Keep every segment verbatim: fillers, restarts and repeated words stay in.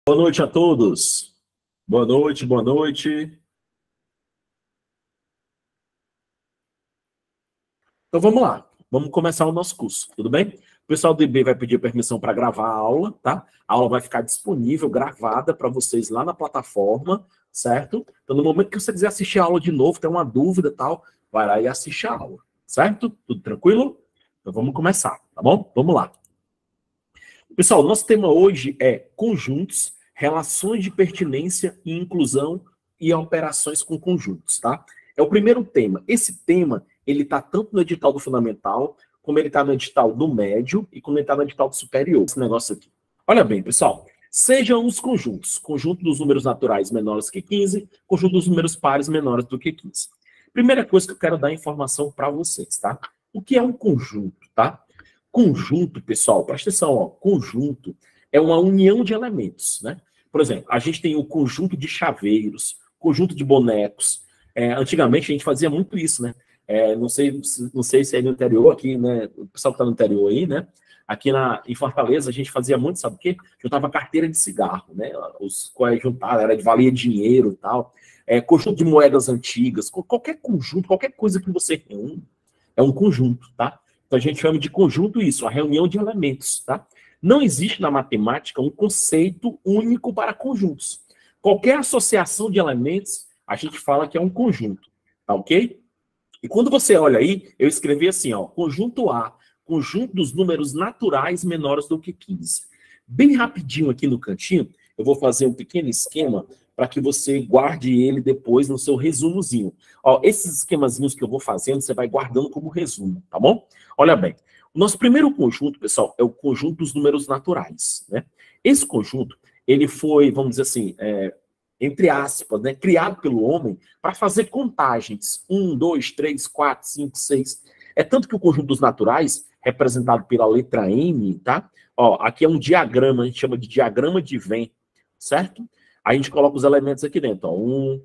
Boa noite a todos. Boa noite, boa noite. Então vamos lá. Vamos começar o nosso curso, tudo bem? O pessoal do I B vai pedir permissão para gravar a aula, tá? A aula vai ficar disponível, gravada para vocês lá na plataforma, certo? Então no momento que você quiser assistir a aula de novo, tem uma dúvida e tal, vai lá e assiste a aula, certo? Tudo tranquilo? Então vamos começar, tá bom? Vamos lá. Pessoal, nosso tema hoje é conjuntos, relações de pertinência e inclusão e operações com conjuntos, tá? É o primeiro tema. Esse tema, ele tá tanto no edital do fundamental, como ele tá no edital do médio e como ele tá no edital do superior, esse negócio aqui. Olha bem, pessoal, sejam os conjuntos. Conjunto dos números naturais menores que quinze, conjunto dos números pares menores do que quinze. Primeira coisa que eu quero dar informação para vocês, tá? O que é um conjunto, tá? Conjunto, pessoal, presta atenção, ó, conjunto é uma união de elementos, né? Por exemplo, a gente tem o conjunto de chaveiros, conjunto de bonecos. É, antigamente a gente fazia muito isso, né? É, não sei, não sei se é no interior aqui, né? O pessoal que está no interior aí, né? Aqui na, em Fortaleza a gente fazia muito, sabe o quê? Juntava carteira de cigarro, né? Os quais juntavam, era de valia dinheiro e tal. É, conjunto de moedas antigas, qualquer conjunto, qualquer coisa que você reúne é um conjunto, tá? Então a gente chama de conjunto isso, a reunião de elementos, tá? Não existe na matemática um conceito único para conjuntos. Qualquer associação de elementos, a gente fala que é um conjunto, tá ok? E quando você olha aí, eu escrevi assim, ó, conjunto A, conjunto dos números naturais menores do que quinze. Bem rapidinho aqui no cantinho, eu vou fazer um pequeno esquema para que você guarde ele depois no seu resumozinho. Ó, esses esquemazinhos que eu vou fazendo, você vai guardando como resumo, tá bom? Olha bem, o nosso primeiro conjunto, pessoal, é o conjunto dos números naturais, né? Esse conjunto, ele foi, vamos dizer assim, é, entre aspas, né, criado pelo homem para fazer contagens. Um, dois, três, quatro, cinco, seis. É tanto que o conjunto dos naturais, representado pela letra M, tá? Ó, aqui é um diagrama, a gente chama de diagrama de Venn, certo? Aí a gente coloca os elementos aqui dentro, ó. Um,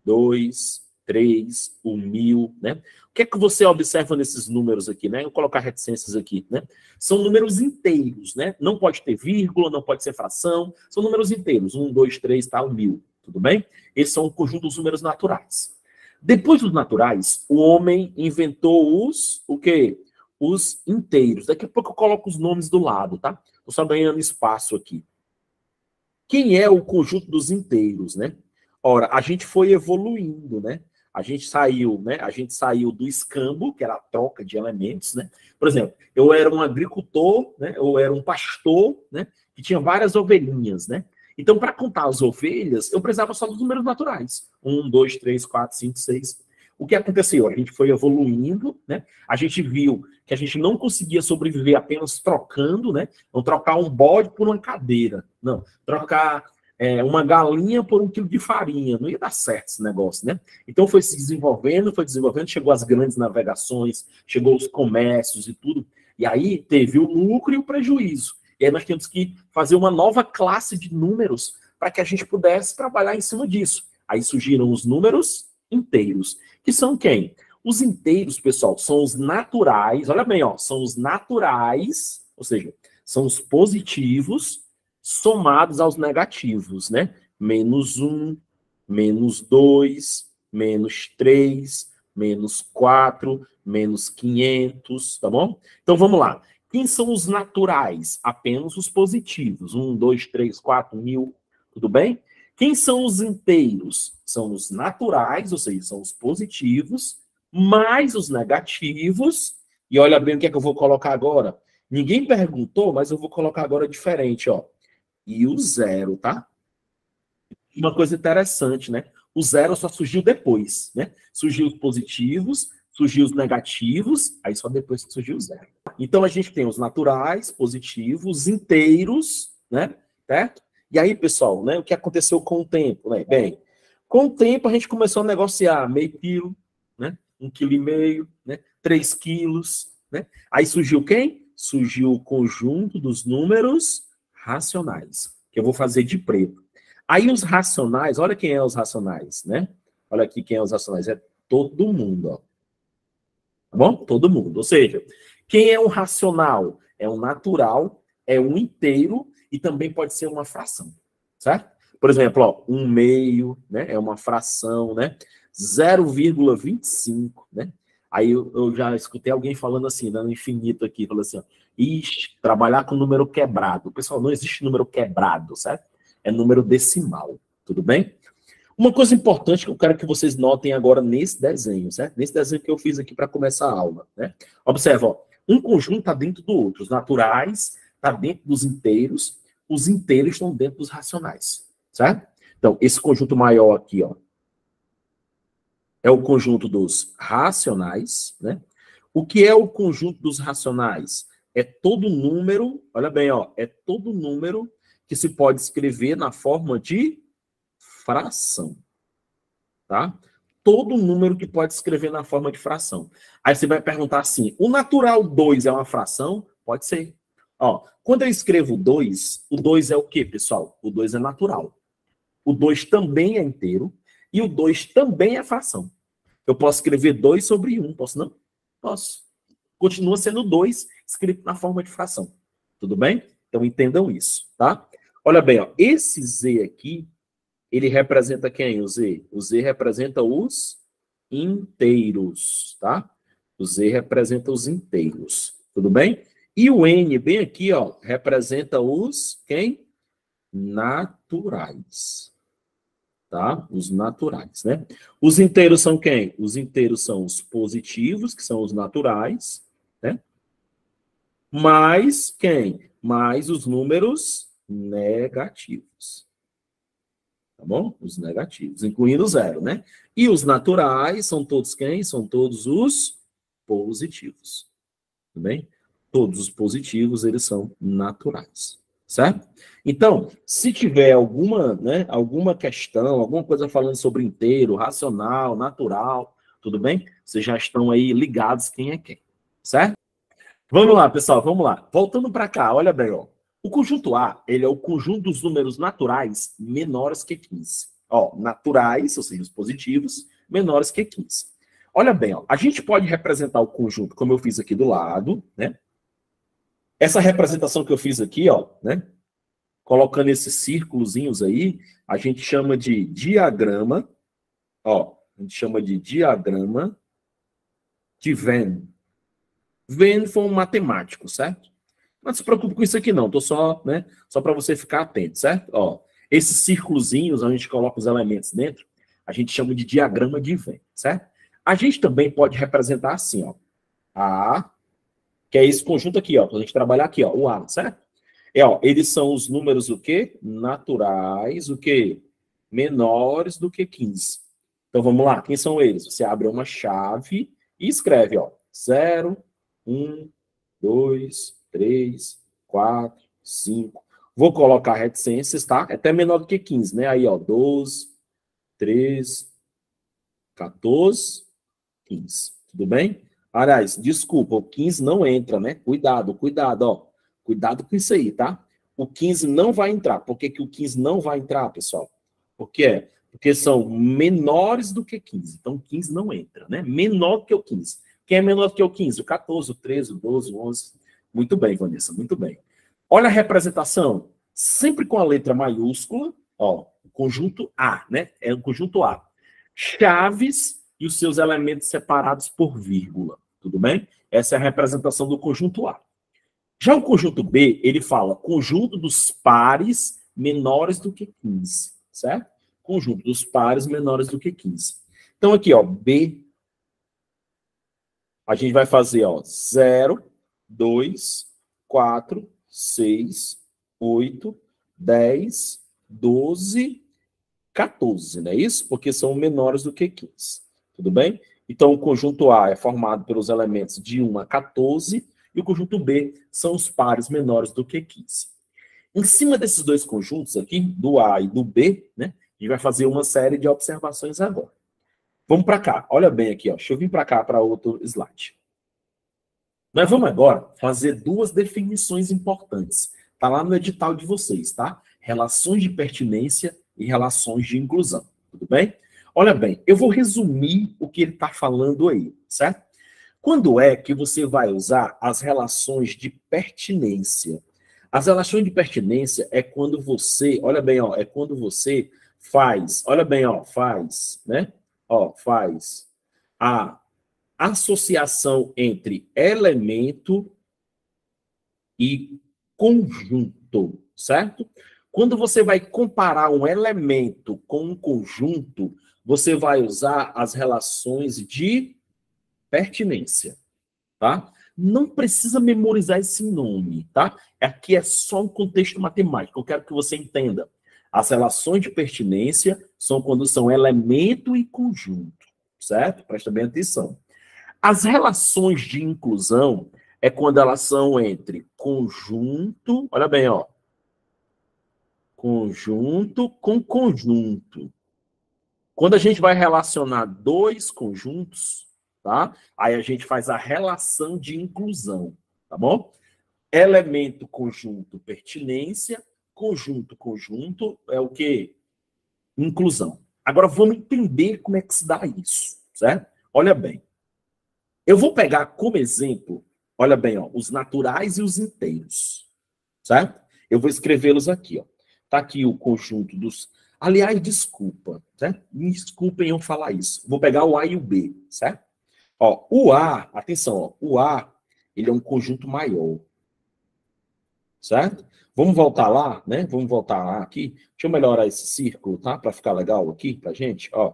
dois, três, o mil, né? O que é que você observa nesses números aqui, né? Eu vou colocar reticências aqui, né? São números inteiros, né? Não pode ter vírgula, não pode ser fração, são números inteiros. Um, dois, três, tal, mil, tudo bem? Esses são o conjunto dos números naturais. Depois dos naturais, o homem inventou os, o quê? Os inteiros. Daqui a pouco eu coloco os nomes do lado, tá? Estou só ganhando espaço aqui. Quem é o conjunto dos inteiros, né? Ora, a gente foi evoluindo, né? A gente saiu, né? A gente saiu do escambo, que era a troca de elementos, né? Por exemplo, eu era um agricultor, né? Eu era um pastor, né? Que tinha várias ovelhinhas, né? Então, para contar as ovelhas, eu precisava só dos números naturais. Um, dois, três, quatro, cinco, seis. O que aconteceu? A gente foi evoluindo, né? A gente viu que a gente não conseguia sobreviver apenas trocando, né? Não trocar um bode por uma cadeira. Não, trocar é, uma galinha por um quilo de farinha. Não ia dar certo esse negócio, né? Então foi se desenvolvendo, foi desenvolvendo, chegou as grandes navegações, chegou os comércios e tudo. E aí teve o lucro e o prejuízo. E aí nós temos que fazer uma nova classe de números para que a gente pudesse trabalhar em cima disso. Aí surgiram os números inteiros, que são quem? Os inteiros, pessoal, são os naturais, olha bem, ó, são os naturais, ou seja, são os positivos somados aos negativos, né? Menos um, menos dois, menos três, menos quatro, menos quinhentos, tá bom? Então vamos lá. Quem são os naturais? Apenas os positivos. Um, dois, três, quatro, mil, tudo bem? Quem são os inteiros? São os naturais, ou seja, são os positivos, mais os negativos. E olha bem o que é que eu vou colocar agora. Ninguém perguntou, mas eu vou colocar agora diferente, ó. E o zero, tá? Uma coisa interessante, né? O zero só surgiu depois, né? Surgiu os positivos, surgiu os negativos, aí só depois que surgiu o zero. Então a gente tem os naturais, positivos, inteiros, né? Certo? E aí, pessoal, né, o que aconteceu com o tempo? Né? Bem, com o tempo a gente começou a negociar meio quilo, né? Um quilo e meio, né? Três quilos, né? Aí surgiu quem? Surgiu o conjunto dos números racionais, que eu vou fazer de preto. Aí os racionais, olha quem é os racionais, né? Olha aqui quem é os racionais, é todo mundo, ó. Tá bom? Todo mundo. Ou seja, quem é um racional? É um natural, é um inteiro, e também pode ser uma fração. certo? Por exemplo, ó, um meio, né? É uma fração, né? zero vírgula vinte e cinco, né? Aí eu, eu já escutei alguém falando assim, dando infinito aqui, falando assim, ó, ixi, trabalhar com número quebrado. Pessoal, não existe número quebrado, certo? É número decimal, tudo bem? Uma coisa importante que eu quero que vocês notem agora nesse desenho, certo? Nesse desenho que eu fiz aqui para começar a aula, né? Observa, ó, um conjunto está dentro do outro. Os naturais está dentro dos inteiros, os inteiros estão dentro dos racionais, certo? Então, esse conjunto maior aqui, ó, é o conjunto dos racionais, né? O que é o conjunto dos racionais? É todo número, olha bem, ó, é todo número que se pode escrever na forma de fração, tá? Todo número que pode escrever na forma de fração. Aí você vai perguntar assim, o natural dois é uma fração? Pode ser. Ó, quando eu escrevo dois, o dois é o quê, pessoal? O dois é natural. O dois também é inteiro e o dois também é fração. Eu posso escrever dois sobre um, posso não? Posso. Continua sendo dois escrito na forma de fração. Tudo bem? Então entendam isso, tá? Olha bem, ó, esse Z aqui, ele representa quem, o Z? O Z representa os inteiros, tá? O Z representa os inteiros, tudo bem? E o N, bem aqui, ó, representa os, quem? Naturais, tá? Os naturais, né? Os inteiros são quem? Os inteiros são os positivos, que são os naturais, né? Mais quem? Mais os números negativos. Tá bom? Os negativos, incluindo o zero, né? E os naturais são todos quem? São todos os positivos. Tudo bem? Todos os positivos, eles são naturais. Certo? Então, se tiver alguma, né, alguma questão, alguma coisa falando sobre inteiro, racional, natural, tudo bem? Vocês já estão aí ligados quem é quem. Certo? Vamos lá, pessoal, vamos lá. Voltando para cá, olha bem, ó. O conjunto A, ele é o conjunto dos números naturais menores que quinze. Ó, naturais, ou seja, os positivos, menores que quinze. Olha bem, ó, a gente pode representar o conjunto, como eu fiz aqui do lado, né? Essa representação que eu fiz aqui, ó, né? Colocando esses círculozinhos aí, a gente chama de diagrama, ó, a gente chama de diagrama de Venn. Venn foi um matemático, certo? Não se preocupe com isso aqui não, tô só, né, só para você ficar atento, certo? Ó, esses círculozinhos, a gente coloca os elementos dentro, a gente chama de diagrama de Venn, certo? A gente também pode representar assim, ó, A, que é esse conjunto aqui, ó, pra gente trabalhar aqui, ó, o A, certo? É, ó, eles são os números o quê? Naturais, o quê? Menores do que quinze. Então vamos lá, quem são eles? Você abre uma chave e escreve, ó, zero, um, dois, três, quatro, cinco. Vou colocar reticências, tá? É até menor do que quinze, né? Aí, ó, doze, treze, quatorze, quinze. Tudo bem? Aliás, desculpa, o quinze não entra, né? Cuidado, cuidado, ó. Cuidado com isso aí, tá? O quinze não vai entrar. Por que que o quinze não vai entrar, pessoal? Por quê? Porque são menores do que quinze. Então, quinze não entra, né? Menor que o quinze. Quem é menor que o quinze? O quatorze, o treze, o doze, o onze. Muito bem, Vanessa, muito bem. Olha a representação. Sempre com a letra maiúscula, ó, conjunto A, né? É o conjunto A. Chaves e os seus elementos separados por vírgula. Tudo bem? Essa é a representação do conjunto A. Já o conjunto B, ele fala conjunto dos pares menores do que quinze, certo? Conjunto dos pares menores do que quinze. Então, aqui, ó, B, a gente vai fazer, ó, zero, dois, quatro, seis, oito, dez, doze, quatorze, não é isso? Porque são menores do que quinze, tudo bem? Então, o conjunto A é formado pelos elementos de um a quatorze, e o conjunto B são os pares menores do que quinze. Em cima desses dois conjuntos aqui, do A e do B, né, a gente vai fazer uma série de observações agora. Vamos para cá, olha bem aqui, ó. Deixa eu vir para cá, para outro slide. Nós vamos agora fazer duas definições importantes. Está lá no edital de vocês, tá? Relações de pertinência e relações de inclusão, tudo bem? Olha bem, eu vou resumir o que ele está falando aí, certo? Quando é que você vai usar as relações de pertinência? As relações de pertinência é quando você, olha bem, ó, é quando você faz, olha bem, ó, faz, né? Ó, faz a associação entre elemento e conjunto, certo? Quando você vai comparar um elemento com um conjunto, você vai usar as relações de pertinência, tá? Não precisa memorizar esse nome, tá? Aqui é só um contexto matemático. Eu quero que você entenda. As relações de pertinência são quando são elemento e conjunto, certo? Presta bem atenção. As relações de inclusão é quando elas são entre conjunto, olha bem, ó, conjunto com conjunto. Quando a gente vai relacionar dois conjuntos, tá? Aí a gente faz a relação de inclusão, tá bom? Elemento, conjunto, pertinência, conjunto, conjunto é o quê? Inclusão. Agora vamos entender como é que se dá isso, certo? Olha bem. Eu vou pegar como exemplo, olha bem, ó, os naturais e os inteiros, certo? Eu vou escrevê-los aqui, ó. Tá aqui o conjunto dos... Aliás, desculpa, certo? Me desculpem eu falar isso. Vou pegar o A e o B, certo? Ó, o A, atenção, ó, o A, ele é um conjunto maior, certo? Vamos voltar lá, né? Vamos voltar lá aqui. Deixa eu melhorar esse círculo, tá? Para ficar legal aqui pra gente, ó.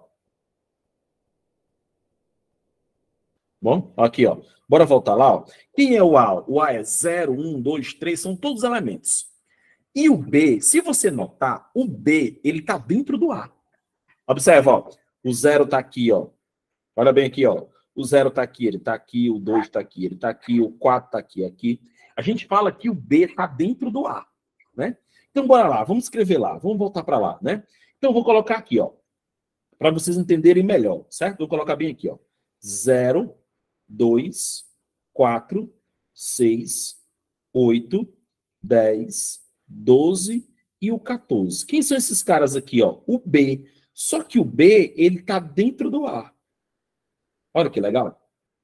Bom, aqui, ó. Bora voltar lá, ó. Quem é o A? O A é zero, um, dois, três, são todos elementos. E o B, se você notar, o B, ele tá dentro do A. Observa, ó. O zero tá aqui, ó. Olha bem aqui, ó. O zero tá aqui, ele tá aqui, o dois tá aqui, ele tá aqui, o quatro tá aqui, aqui. A gente fala que o B tá dentro do A, né? Então, bora lá, vamos escrever lá, vamos voltar para lá, né? Então, eu vou colocar aqui, ó, para vocês entenderem melhor, certo? Vou colocar bem aqui, ó. zero, dois, quatro, seis, oito, dez, doze e o quatorze. Quem são esses caras aqui, ó? O B. Só que o B, ele tá dentro do A. Olha que legal.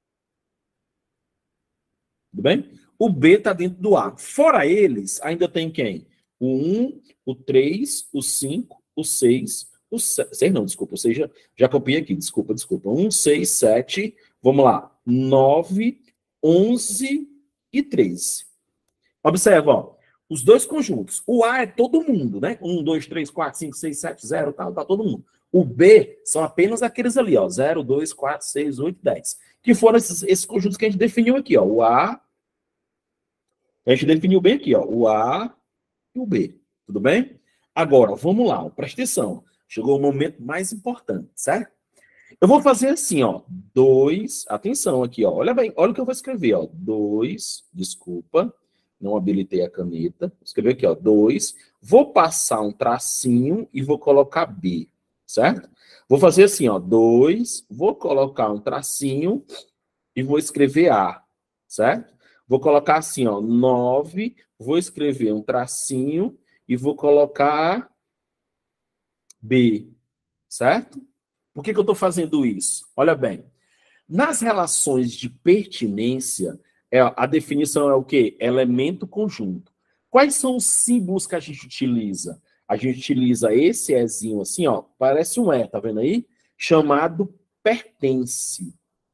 Tudo bem? O B está dentro do A. Fora eles, ainda tem quem? O um, o três, o cinco, o seis, o seis, não, desculpa, ou seja, já copiei aqui, desculpa, desculpa. um, seis, sete, vamos lá, nove, onze e treze. Observa, ó, os dois conjuntos. O A é todo mundo, né? um, dois, três, quatro, cinco, seis, sete, zero, tá, tá todo mundo. O B são apenas aqueles ali, ó, zero, dois, quatro, seis, oito, dez. Que foram esses, esses conjuntos que a gente definiu aqui, ó. O A, a gente definiu bem aqui, ó, o A e o B. Tudo bem? Agora, vamos lá, ó, presta atenção. Chegou o momento mais importante, certo? Eu vou fazer assim, ó, dois, atenção aqui, ó, olha bem, olha o que eu vou escrever, ó, dois, desculpa, não habilitei a caneta, vou escrever aqui, ó, dois, vou passar um tracinho e vou colocar B, certo? Vou fazer assim, ó, dois, vou colocar um tracinho e vou escrever A, certo? Vou colocar assim, ó, nove, vou escrever um tracinho e vou colocar B, certo? Por que que eu estou fazendo isso? Olha bem, nas relações de pertinência, é, a definição é o quê? Elemento conjunto. Quais são os símbolos que a gente utiliza? A gente utiliza esse Ezinho assim, ó, parece um E, tá vendo aí? Chamado pertence.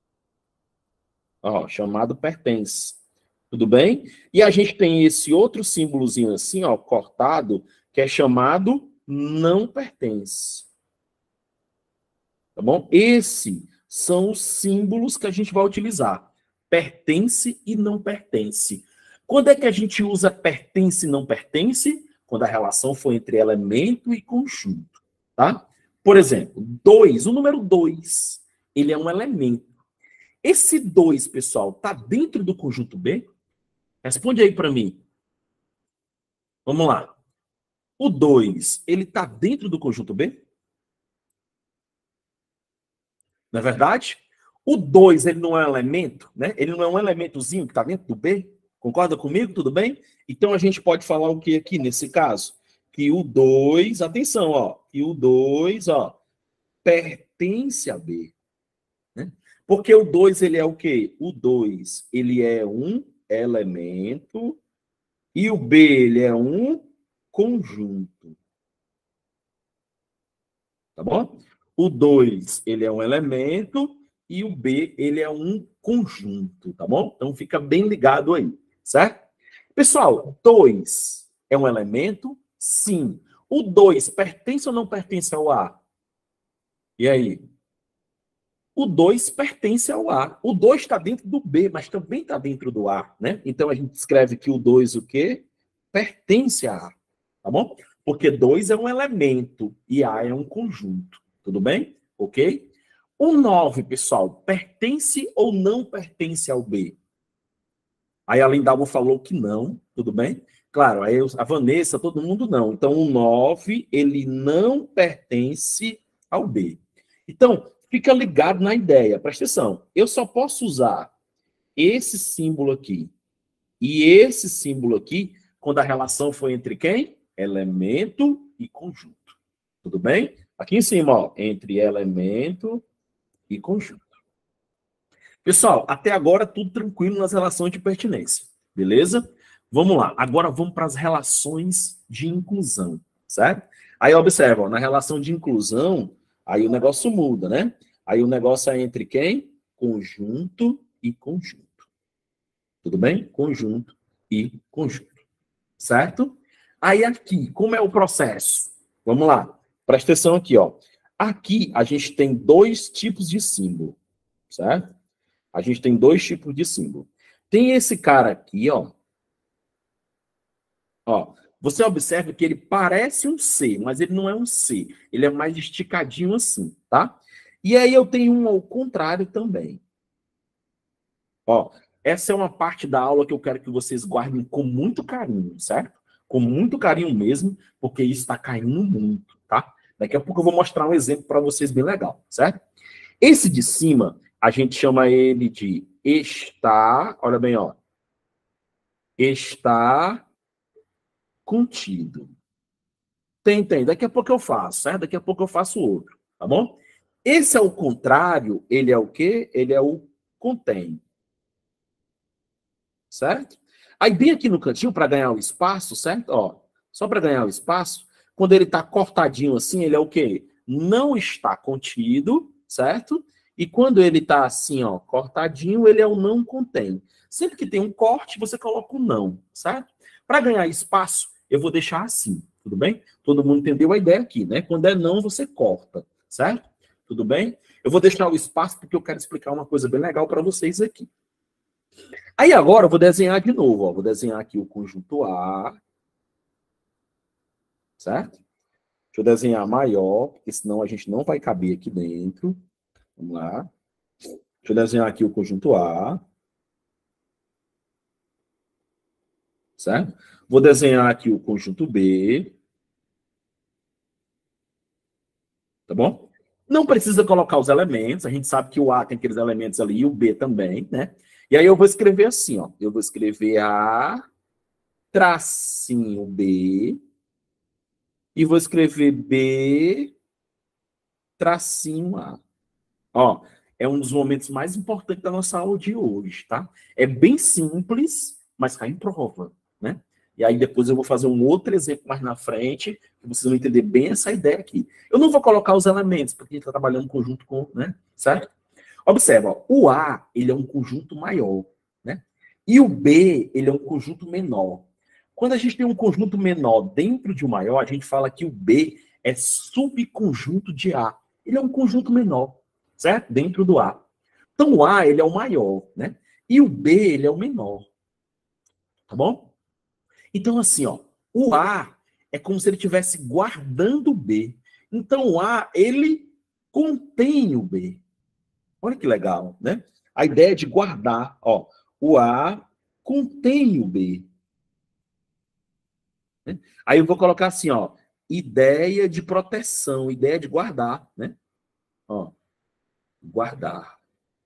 Ó, chamado pertence. Tudo bem? E a gente tem esse outro símbolozinho assim, ó, cortado, que é chamado não pertence. Tá bom? Esses são os símbolos que a gente vai utilizar. Pertence e não pertence. Quando é que a gente usa pertence e não pertence? Quando a relação for entre elemento e conjunto. Tá? Por exemplo, dois, o número dois, ele é um elemento. Esse dois, pessoal, está dentro do conjunto B? Responde aí para mim. Vamos lá. O dois, ele está dentro do conjunto B? Não é verdade? O dois, ele não é um elemento, né? Ele não é um elementozinho que está dentro do B? Concorda comigo? Tudo bem? Então a gente pode falar o que aqui nesse caso? Que o dois, atenção, ó, que o dois, ó, pertence a B. Né? Porque o dois, ele é o quê? O dois, ele é um elemento E o B, ele é um conjunto. Tá bom? O dois, ele é um elemento. E o B, ele é um conjunto. Tá bom? Então, fica bem ligado aí. Certo? Pessoal, dois é um elemento? Sim. O dois pertence ou não pertence ao A? E aí? O dois pertence ao A. O dois está dentro do B, mas também está dentro do A, né? Então, a gente escreve que o dois o quê? Pertence a A, tá bom? Porque dois é um elemento e A é um conjunto, tudo bem? Ok? O nove, pessoal, pertence ou não pertence ao B? Aí a Lindalva falou que não, tudo bem? Claro, aí a Vanessa, todo mundo não. Então, o nove, ele não pertence ao B. Então, fica ligado na ideia, presta atenção. Eu só posso usar esse símbolo aqui e esse símbolo aqui quando a relação foi entre quem? Elemento e conjunto. Tudo bem? Aqui em cima, ó, entre elemento e conjunto. Pessoal, até agora tudo tranquilo nas relações de pertinência, beleza? Vamos lá, agora vamos para as relações de inclusão, certo? Aí observa, ó, na relação de inclusão, aí o negócio muda, né? Aí o negócio é entre quem? Conjunto e conjunto. Tudo bem? Conjunto e conjunto, certo? Aí aqui, como é o processo? Vamos lá, presta atenção aqui, ó. Aqui a gente tem dois tipos de símbolo, certo? A gente tem dois tipos de símbolo. Tem esse cara aqui, ó. Ó, você observa que ele parece um C, mas ele não é um C. Ele é mais esticadinho assim, tá? E aí eu tenho um ao contrário também. Ó, essa é uma parte da aula que eu quero que vocês guardem com muito carinho, certo? Com muito carinho mesmo, porque isso está caindo muito, tá? Daqui a pouco eu vou mostrar um exemplo para vocês bem legal, certo? Esse de cima, a gente chama ele de está, olha bem, ó. Está contido. Tem, tem. Daqui a pouco eu faço, certo? Daqui a pouco eu faço outro, tá bom? Esse é o contrário, ele é o quê? Ele é o contém. Certo? Aí bem aqui no cantinho, para ganhar o espaço, certo? Ó, só para ganhar o espaço, quando ele está cortadinho assim, ele é o quê? Não está contido, certo? E quando ele está assim, ó, cortadinho, ele é o não contém. Sempre que tem um corte, você coloca o não, certo? Para ganhar espaço, eu vou deixar assim, tudo bem? Todo mundo entendeu a ideia aqui, né? Quando é não, você corta, certo? Tudo bem? Eu vou deixar o espaço porque eu quero explicar uma coisa bem legal para vocês aqui. Aí agora eu vou desenhar de novo, ó. Vou desenhar aqui o conjunto A, certo? Deixa eu desenhar maior, porque senão a gente não vai caber aqui dentro. Vamos lá. Deixa eu desenhar aqui o conjunto A. Certo? Vou desenhar aqui o conjunto B. Tá bom? Não precisa colocar os elementos. A gente sabe que o A tem aqueles elementos ali e o B também, né? E aí eu vou escrever assim, ó. Eu vou escrever A, tracinho B, e vou escrever B, tracinho A. Ó, é um dos momentos mais importantes da nossa aula de hoje, tá? É bem simples, mas cai em prova, né? E aí depois eu vou fazer um outro exemplo mais na frente, que vocês vão entender bem essa ideia aqui. Eu não vou colocar os elementos, porque a gente está trabalhando conjunto com, né? Certo? Observa, ó, o A, ele é um conjunto maior, né? E o B, ele é um conjunto menor. Quando a gente tem um conjunto menor dentro de um maior, a gente fala que o B é subconjunto de A. Ele é um conjunto menor, certo? Dentro do A. Então, o A, ele é o maior, né? E o B, ele é o menor. Tá bom? Então, assim, ó, o A é como se ele estivesse guardando o B. Então, o A, ele contém o B. Olha que legal, né? A ideia de guardar, ó, o A contém o B. Né? Aí eu vou colocar assim, ó, ideia de proteção, ideia de guardar, né? Ó, guardar.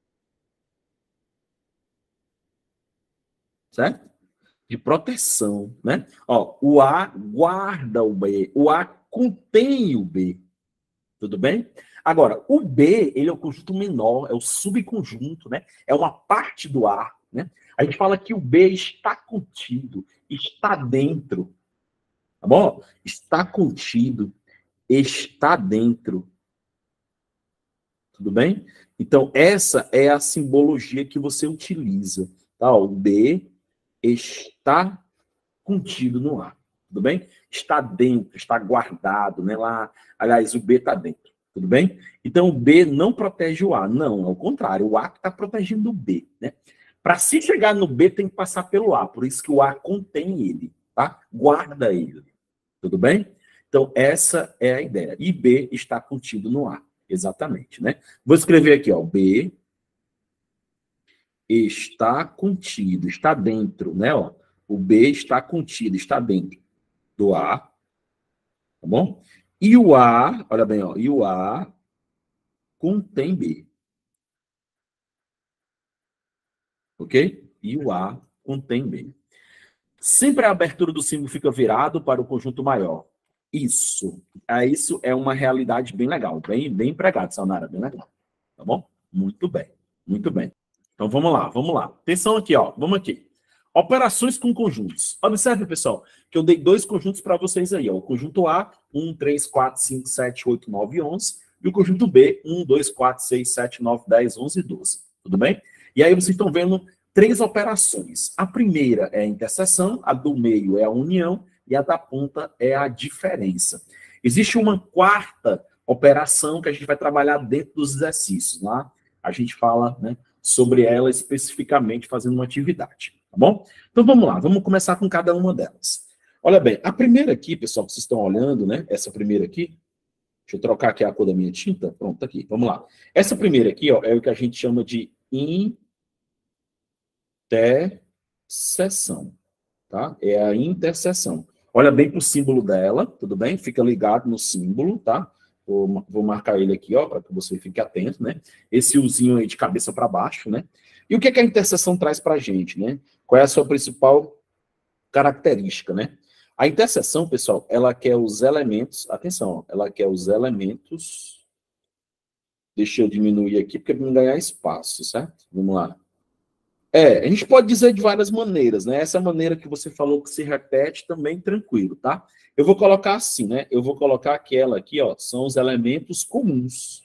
Certo? De proteção, né? Ó, o A guarda o B, o A contém o B. Tudo bem? Agora, o B, ele é o conjunto menor, é o subconjunto, né? É uma parte do A, né? A gente fala que o B está contido, está dentro. Tá bom? Está contido, está dentro. Tudo bem? Então, essa é a simbologia que você utiliza. Tá? O B está contido no A. Tudo bem? Está dentro, está guardado, né? Lá, aliás, o B está dentro. Tudo bem? Então, o B não protege o A. Não, ao contrário. O A está protegendo o B, né? Para se chegar no B, tem que passar pelo A. Por isso que o A contém ele, tá? Guarda ele. Tudo bem? Então, essa é a ideia. E B está contido no A. Exatamente, né? Vou escrever aqui, ó. B está contido, está dentro, né? Ó. O B está contido, está dentro do A. Tá bom? E o A, olha bem, ó. E o A contém B. Ok? E o A contém B. Sempre a abertura do símbolo fica virado para o conjunto maior. Isso. É, isso é uma realidade bem legal. Bem, bem empregado, Sayonara. Bem legal. Tá bom? Muito bem. Muito bem. Então, vamos lá. Vamos lá. Atenção aqui, ó. Vamos aqui. Operações com conjuntos. Observe, pessoal, que eu dei dois conjuntos para vocês aí. Ó. O conjunto A, um, três, quatro, cinco, sete, oito, nove, onze. E o conjunto B, um, dois, quatro, seis, sete, nove, dez, onze e doze. Tudo bem? E aí vocês estão vendo três operações. A primeira é a interseção, a do meio é a união e a da ponta é a diferença. Existe uma quarta operação que a gente vai trabalhar dentro dos exercícios. Lá a gente fala, né, sobre ela especificamente fazendo uma atividade. Tá bom? Então vamos lá, vamos começar com cada uma delas. Olha bem, a primeira aqui, pessoal, que vocês estão olhando, né? Essa primeira aqui. Deixa eu trocar aqui a cor da minha tinta. Pronto, tá aqui. Vamos lá. Essa primeira aqui, ó, é o que a gente chama de interseção, tá? É a interseção. Olha bem para o símbolo dela, tudo bem? Fica ligado no símbolo, tá? Vou, vou marcar ele aqui, ó, para que você fique atento, né? Esse uzinho aí de cabeça para baixo, né? E o que, é que a interseção traz para a gente, né? Qual é a sua principal característica, né? A interseção, pessoal, ela quer os elementos, atenção, ó, ela quer os elementos, deixa eu diminuir aqui, porque é para não ganhar espaço, certo? Vamos lá. É, a gente pode dizer de várias maneiras, né? Essa maneira que você falou que se repete também tranquilo, tá? Eu vou colocar assim, né? Eu vou colocar aquela aqui, ó, são os elementos comuns.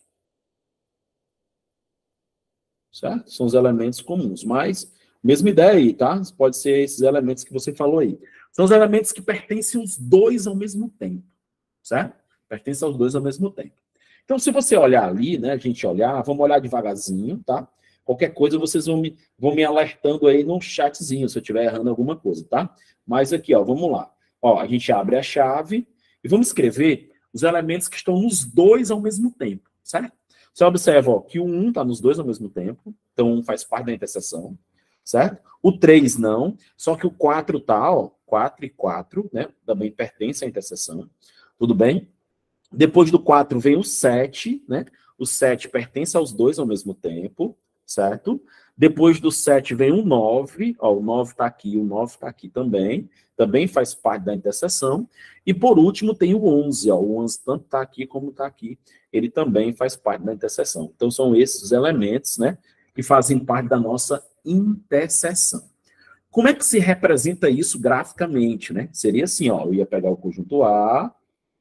Certo? São os elementos comuns, mas mesma ideia aí, tá? Pode ser esses elementos que você falou aí. São os elementos que pertencem os dois ao mesmo tempo, certo? Pertencem aos dois ao mesmo tempo. Então, se você olhar ali, né, a gente olhar, vamos olhar devagarzinho, tá? Qualquer coisa vocês vão me, vão me alertando aí no chatzinho, se eu estiver errando alguma coisa, tá? Mas aqui, ó, vamos lá. Ó, a gente abre a chave e vamos escrever os elementos que estão nos dois ao mesmo tempo, certo? Você observa, ó, que o um está nos dois ao mesmo tempo, então um faz parte da interseção, certo? O três não, só que o quatro tá, ó, quatro e quatro, né? Também pertence à interseção, tudo bem? Depois do quatro vem o sete, né? O sete pertence aos dois ao mesmo tempo, certo? Depois do sete vem o nove, ó, o nove está aqui, o nove está aqui também, também faz parte da interseção. E por último tem o onze, ó, o onze tanto está aqui como está aqui, ele também faz parte da interseção. Então são esses os elementos, né, que fazem parte da nossa interseção. Como é que se representa isso graficamente, né? Seria assim, ó, eu ia pegar o conjunto A,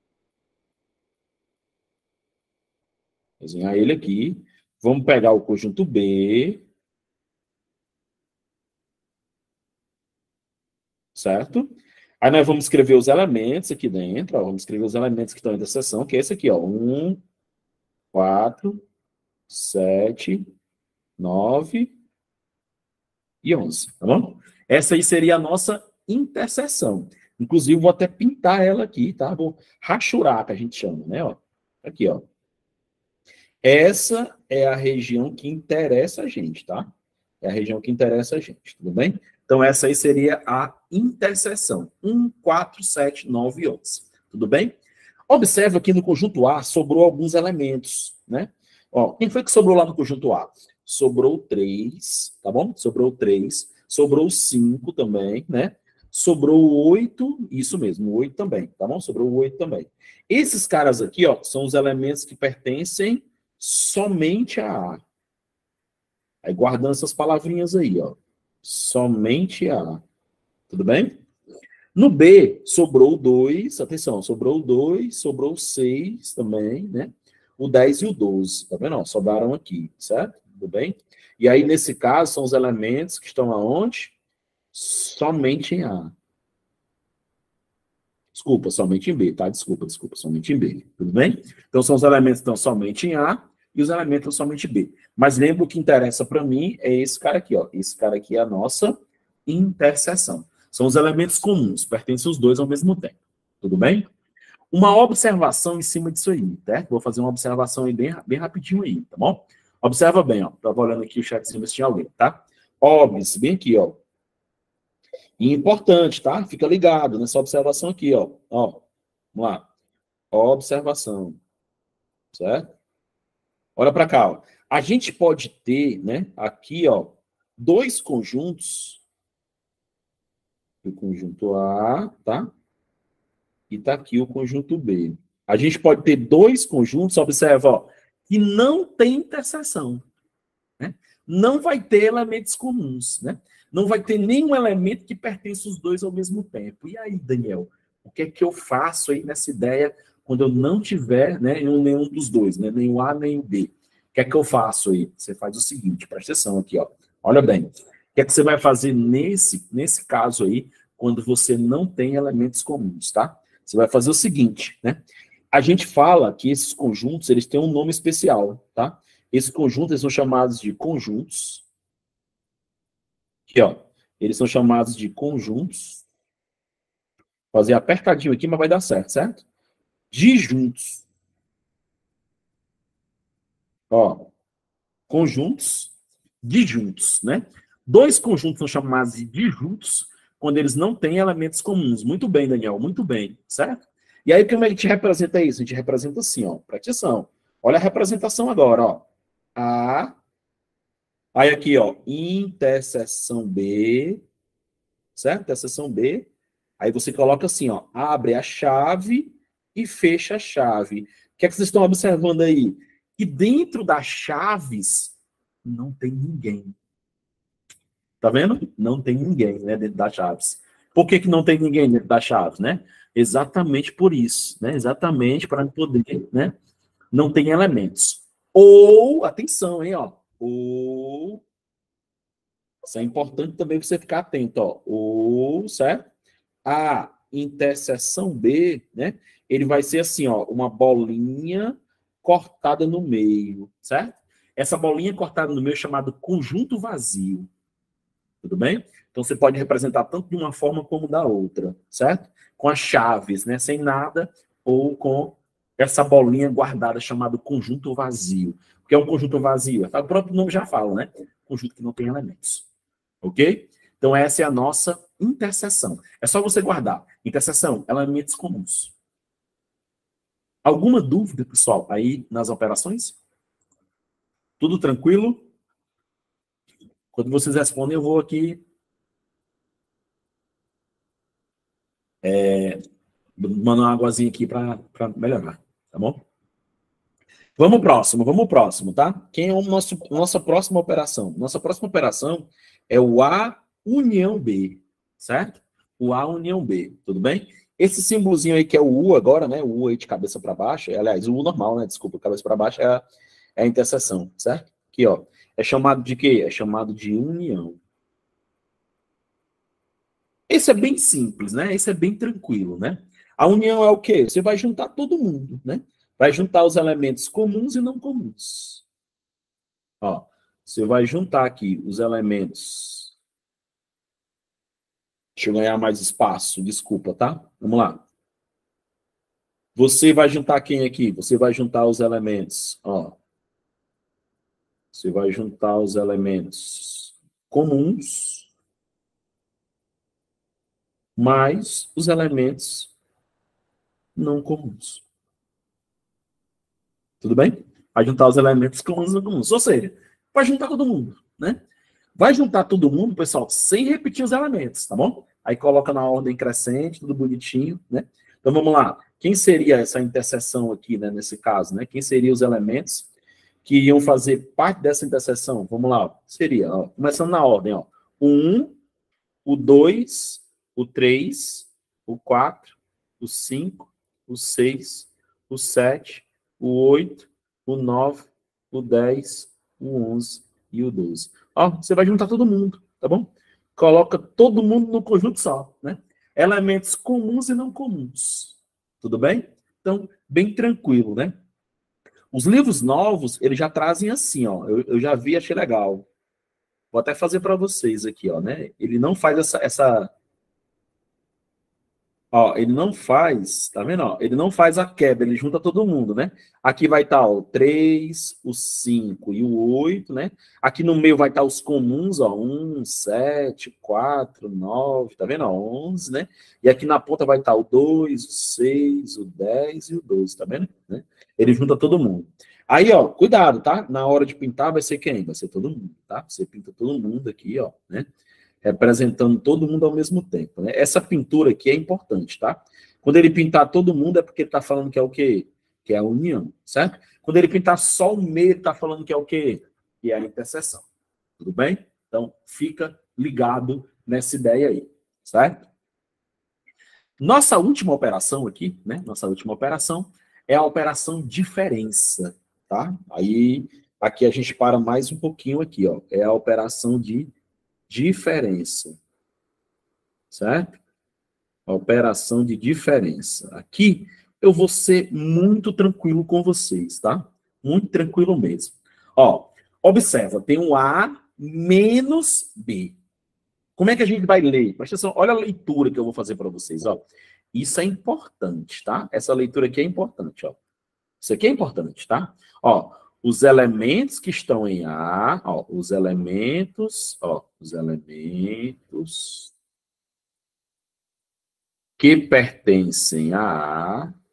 desenhar ele aqui, vamos pegar o conjunto B, certo? Aí nós vamos escrever os elementos aqui dentro, ó, vamos escrever os elementos que estão dentro da seção, que é esse aqui, ó, um, quatro, sete, nove e onze, tá bom? Essa aí seria a nossa interseção. Inclusive, vou até pintar ela aqui, tá? Vou rachurar, que a gente chama, né? Ó, aqui, ó. Essa é a região que interessa a gente, tá? É a região que interessa a gente, tudo bem? Então, essa aí seria a interseção. um, quatro, sete, nove e onze. Tudo bem? Observa que no conjunto A sobrou alguns elementos, né? Ó, quem foi que sobrou lá no conjunto A? Sobrou três, tá bom? Sobrou três. Sobrou cinco também, né? Sobrou oito, isso mesmo, oito também, tá bom? Sobrou oito também. Esses caras aqui, ó, são os elementos que pertencem somente a A. Aí guardando essas palavrinhas aí, ó. somente A. Tudo bem? No B, sobrou o dois, atenção, sobrou o dois, sobrou o seis também, né? O dez e o doze, tá vendo? Ó, sobraram aqui, certo? Tudo bem? E aí, nesse caso, são os elementos que estão aonde? Somente em A. Desculpa, somente em B, tá? Desculpa, desculpa, somente em B. Tudo bem? Então, são os elementos que estão somente em A e os elementos estão somente em B. Mas lembra, o que interessa para mim é esse cara aqui, ó. Esse cara aqui é a nossa interseção. São os elementos comuns, pertencem os dois ao mesmo tempo. Tudo bem? Uma observação em cima disso aí, certo? Vou fazer uma observação aí bem, bem rapidinho aí, tá bom? Observa bem, ó. Estava olhando aqui o chatzinho, ver se tinha alguém, tá? Obs, bem aqui, ó. E importante, tá? Fica ligado nessa observação aqui, ó. Ó, vamos lá. Observação. Certo? Olha para cá, ó. A gente pode ter, né, aqui, ó, dois conjuntos. O conjunto A, tá? E tá aqui o conjunto B. A gente pode ter dois conjuntos, observa, ó, que não tem interseção, né? Não vai ter elementos comuns, né? Não vai ter nenhum elemento que pertence os dois ao mesmo tempo. E aí, Daniel, o que é que eu faço aí nessa ideia quando eu não tiver, né, nenhum dos dois, né, nem o A nem o B? O que é que eu faço aí? Você faz o seguinte, presta atenção aqui, ó. Olha bem. O que é que você vai fazer nesse, nesse caso aí, quando você não tem elementos comuns, tá? Você vai fazer o seguinte, né? A gente fala que esses conjuntos, eles têm um nome especial, tá? Esses conjuntos, eles são chamados de conjuntos. Aqui, ó. Eles são chamados de conjuntos. Vou fazer apertadinho aqui, mas vai dar certo, certo? Disjuntos. Ó. Conjuntos disjuntos, né? Dois conjuntos são chamados de disjuntos quando eles não têm elementos comuns. Muito bem, Daniel, muito bem, certo? E aí, como a gente representa isso? A gente representa assim, ó, presta atenção. Olha a representação agora, ó. A. Aí aqui, ó, interseção B, certo? Interseção B. Aí você coloca assim, ó, abre a chave e fecha a chave. O que é que vocês estão observando aí? Que dentro das chaves não tem ninguém. Tá vendo? Não tem ninguém, né, dentro das chaves. Por que que não tem ninguém dentro das chaves, né? Exatamente por isso, né? Exatamente para poder, né? Não tem elementos. Ou, atenção, hein, ó. Ou, isso é importante também você ficar atento, ó. Ou, certo? A interseção B, né? Ele vai ser assim, ó, uma bolinha cortada no meio, certo? Essa bolinha cortada no meio é chamada conjunto vazio. Tudo bem? Então, você pode representar tanto de uma forma como da outra, certo? Com as chaves, né? Sem nada, ou com essa bolinha guardada chamada conjunto vazio. O que é um conjunto vazio? O próprio nome já fala, né? Conjunto que não tem elementos. Ok? Então, essa é a nossa interseção. É só você guardar. Interseção, elementos comuns. Alguma dúvida, pessoal, aí nas operações? Tudo tranquilo? Quando vocês respondem, eu vou aqui é, mandar uma águazinha aqui para melhorar, tá bom? Vamos próximo, vamos próximo, tá? Quem é o nosso, nossa próxima operação? Nossa próxima operação é o A união B, certo? O A união B, tudo bem? Esse símbolozinho aí que é o U agora, né? O U aí de cabeça para baixo, aliás, o U normal, né? Desculpa, cabeça para baixo é a, é a interseção, certo? Aqui, ó. É chamado de quê? É chamado de união. Esse é bem simples, né? Esse é bem tranquilo, né? A união é o quê? Você vai juntar todo mundo, né? Vai juntar os elementos comuns e não comuns. Ó, você vai juntar aqui os elementos. Deixa eu ganhar mais espaço, desculpa, tá? Vamos lá. Você vai juntar quem aqui? Você vai juntar os elementos, ó. Você vai juntar os elementos comuns mais os elementos não comuns. Tudo bem? Vai juntar os elementos comuns e não comuns. Ou seja, vai juntar todo mundo, né? Vai juntar todo mundo, pessoal, sem repetir os elementos, tá bom? Aí coloca na ordem crescente, tudo bonitinho, né? Então vamos lá. Quem seria essa interseção aqui, né, nesse caso, né? Quem seriam os elementos que iam fazer parte dessa interseção? Vamos lá, ó. Seria, ó, começando na ordem, ó. O um, o dois, o três, o quatro, o cinco, o seis, o sete, o oito, o nove, o dez, o onze e o doze. Ó, você vai juntar todo mundo, tá bom? Coloca todo mundo no conjunto só, né? Elementos comuns e não comuns. Tudo bem? Então, bem tranquilo, né? Os livros novos, eles já trazem assim, ó. Eu, eu já vi, achei legal. Vou até fazer para vocês aqui, ó, né? Ele não faz essa, essa... Ó, ele não faz, tá vendo? Ó, ele não faz a quebra, ele junta todo mundo, né? Aqui vai estar o três, o cinco e o oito, né? Aqui no meio vai estar os comuns, ó, um, sete, quatro, nove, tá vendo? Ó, onze, né? E aqui na ponta vai estar o dois, o seis, o dez e o doze, tá vendo? Né? Ele junta todo mundo. Aí, ó, cuidado, tá? Na hora de pintar vai ser quem? Vai ser todo mundo, tá? Você pinta todo mundo aqui, ó, né? Representando todo mundo ao mesmo tempo, né? Essa pintura aqui é importante, tá? Quando ele pintar todo mundo é porque ele tá falando que é o quê? Que é a união, certo? Quando ele pintar só o meio, ele tá falando que é o quê? Que é a interseção. Tudo bem? Então, fica ligado nessa ideia aí, certo? Nossa última operação aqui, né? Nossa última operação é a operação diferença, tá? Aí, aqui a gente para mais um pouquinho aqui, ó. É a operação de diferença, certo? A operação de diferença. Aqui eu vou ser muito tranquilo com vocês, tá? Muito tranquilo mesmo. Ó, observa, tem um A menos B. Como é que a gente vai ler? Presta atenção, olha a leitura que eu vou fazer para vocês, ó. Isso é importante, tá? Essa leitura aqui é importante, ó. Isso aqui é importante, tá? Ó, os elementos que estão em A, ó, os elementos, ó, os elementos que pertencem a A,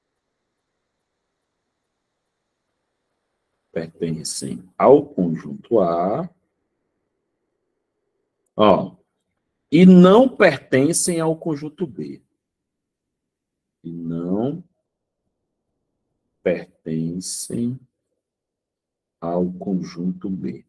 pertencem ao conjunto A, ó, e não pertencem ao conjunto B. E não pertencem ao conjunto B.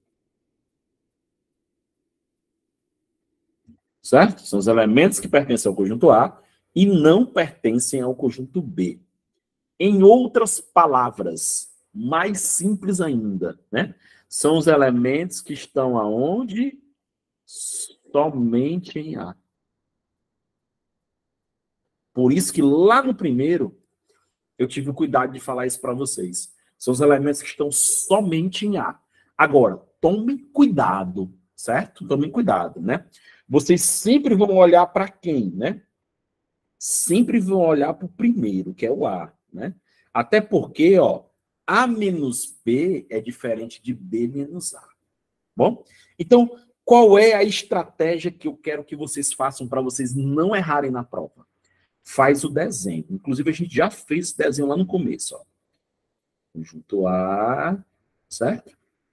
Certo? São os elementos que pertencem ao conjunto A e não pertencem ao conjunto B. Em outras palavras, mais simples ainda, né? São os elementos que estão aonde? Somente em A. Por isso que lá no primeiro, eu tive o cuidado de falar isso para vocês. São os elementos que estão somente em A. Agora, tomem cuidado, certo? Tomem cuidado, né? Vocês sempre vão olhar para quem, né? Sempre vão olhar para o primeiro, que é o A, né? Até porque, ó, A menos B é diferente de B menos A. Bom? Então, qual é a estratégia que eu quero que vocês façam para vocês não errarem na prova? Faz o desenho. Inclusive, a gente já fez esse desenho lá no começo, ó. Conjunto A, certo?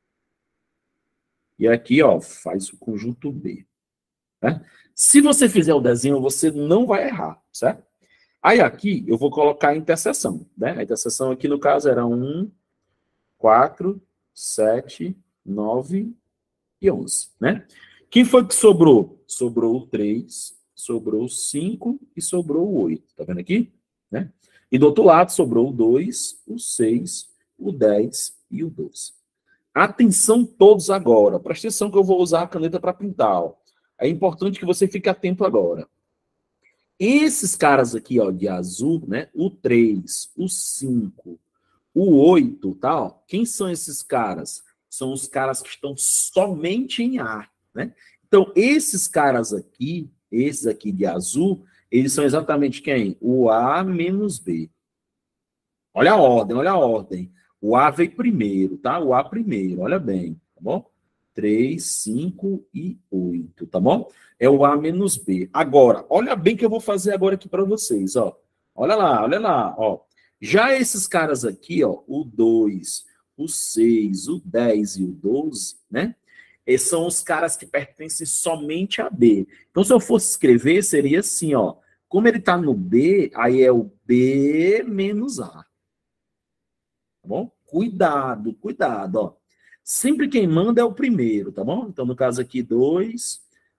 E aqui, ó, faz o conjunto B. Né? Se você fizer o desenho, você não vai errar, certo? Aí aqui eu vou colocar a interseção, né? A interseção aqui no caso era um, quatro, sete, nove e onze, né? Quem foi que sobrou? Sobrou o três, sobrou o cinco e sobrou o oito. Tá vendo aqui? Né? E do outro lado sobrou o dois, o seis, o dez e o doze. Atenção todos agora. Presta atenção que eu vou usar a caneta para pintar. Ó. É importante que você fique atento agora. Esses caras aqui, ó, de azul, né? O três, o cinco, o oito, tá? Ó, quem são esses caras? São os caras que estão somente em A, né? Então, esses caras aqui, esses aqui de azul, eles são exatamente quem? O A menos B. Olha a ordem, olha a ordem. O A veio primeiro, tá? O A primeiro, olha bem, tá bom? três, cinco e oito, tá bom? É o A menos B. Agora, olha bem o que eu vou fazer agora aqui para vocês, ó. Olha lá, olha lá, ó. Já esses caras aqui, ó, o dois, o seis, o dez e o doze, né? Esses são os caras que pertencem somente a B. Então, se eu fosse escrever, seria assim, ó. Como ele tá no B, aí é o B menos A. Tá bom? Cuidado, cuidado, ó. Sempre quem manda é o primeiro, tá bom? Então, no caso aqui, dois,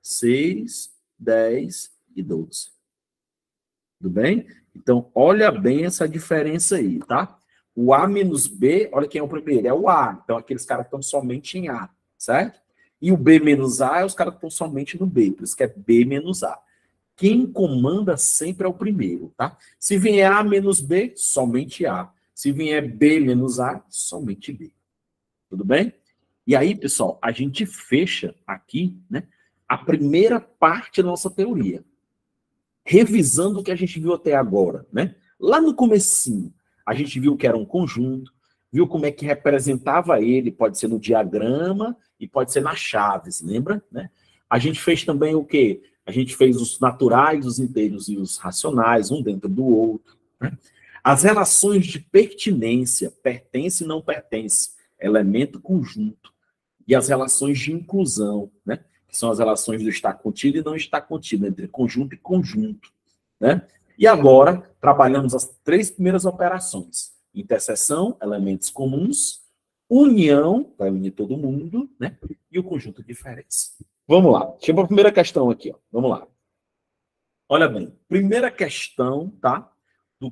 seis, dez e doze. Tudo bem? Então, olha bem essa diferença aí, tá? O A menos B, olha quem é o primeiro, é o A. Então, aqueles caras que estão somente em A, certo? E o B menos A é os caras que estão somente no B, por isso que é B menos A. Quem comanda sempre é o primeiro, tá? Se vier A menos B, somente A. Se vier B menos A, somente B. Tudo bem? E aí, pessoal, a gente fecha aqui, né, a primeira parte da nossa teoria. Revisando o que a gente viu até agora, né? Lá no comecinho, a gente viu que era um conjunto, viu como é que representava ele, pode ser no diagrama e pode ser nas chaves, lembra? Né? A gente fez também o quê? A gente fez os naturais, os inteiros e os racionais, um dentro do outro. Né? As relações de pertinência, pertence e não pertence, elemento conjunto. E as relações de inclusão, né? Que são as relações do estar contido e não estar contido, entre conjunto e conjunto. Né? E agora, trabalhamos as três primeiras operações. Interseção, elementos comuns, união, vai unir todo mundo, né? E o conjunto de diferença. Vamos lá. Chega a primeira questão aqui, ó. Vamos lá. Olha bem, primeira questão, tá? Do...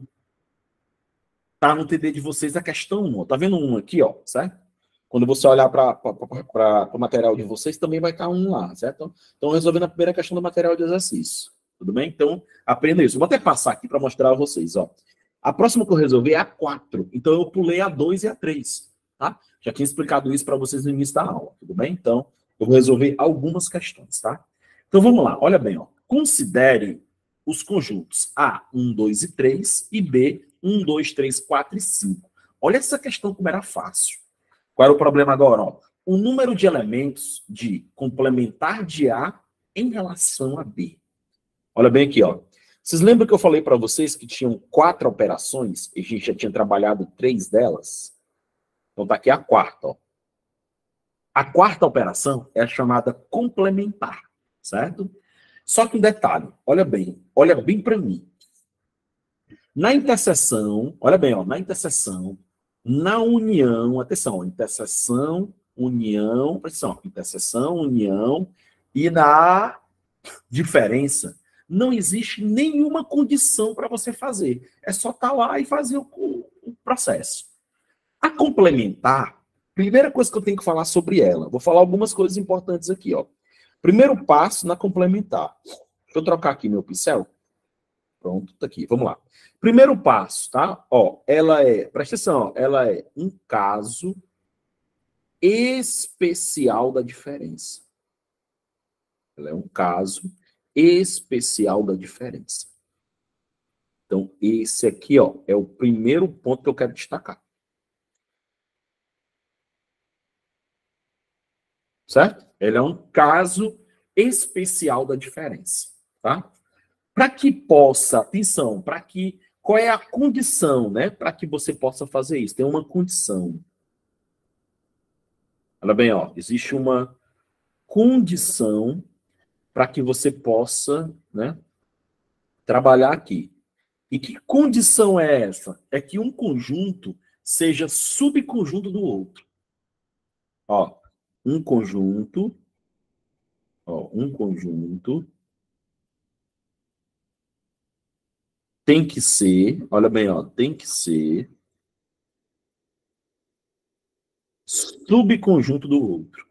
Tá no T D de vocês a questão um. Tá vendo um aqui, ó, certo? Quando você olhar para o material de vocês, também vai estar um lá, certo? Então, resolvendo a primeira questão do material de exercício. Tudo bem? Então, aprenda isso. Eu vou até passar aqui para mostrar a vocês, ó. A próxima que eu resolvi é a quatro. Então, eu pulei a dois e a três, tá? Já tinha explicado isso para vocês no início da aula, tudo bem? Então, eu vou resolver algumas questões, tá? Então, vamos lá. Olha bem, ó. Considere os conjuntos A, um, dois e três e B, um, dois, três, quatro e cinco. Olha essa questão como era fácil. Qual era o problema agora? Ó? O número de elementos de complementar de A em relação a B. Olha bem aqui, ó. Vocês lembram que eu falei para vocês que tinham quatro operações e a gente já tinha trabalhado três delas? Então tá aqui a quarta, ó. A quarta operação é a chamada complementar, certo? Só que um detalhe, olha bem, olha bem para mim. Na interseção, olha bem, ó, na interseção, na união, atenção, interseção, união, atenção, interseção, união, e na diferença, não existe nenhuma condição para você fazer. É só estar lá e fazer o, o processo. A complementar, primeira coisa que eu tenho que falar sobre ela, vou falar algumas coisas importantes aqui, ó. Primeiro passo na complementar. Deixa eu trocar aqui meu pincel. Pronto, tá aqui, vamos lá. Primeiro passo, tá? Ó, ela é, presta atenção, ó, ela é um caso especial da diferença. Ela é um caso especial da diferença. Então, esse aqui, ó, é o primeiro ponto que eu quero destacar. Certo? Ele é um caso especial da diferença, tá? Para que possa, atenção, para que, qual é a condição, né, para que você possa fazer isso? Tem uma condição. Olha bem, ó, existe uma condição para que você possa, né, trabalhar aqui. E que condição é essa? É que um conjunto seja subconjunto do outro. Ó, um conjunto, ó, um conjunto tem que ser, olha bem, ó, tem que ser subconjunto do outro.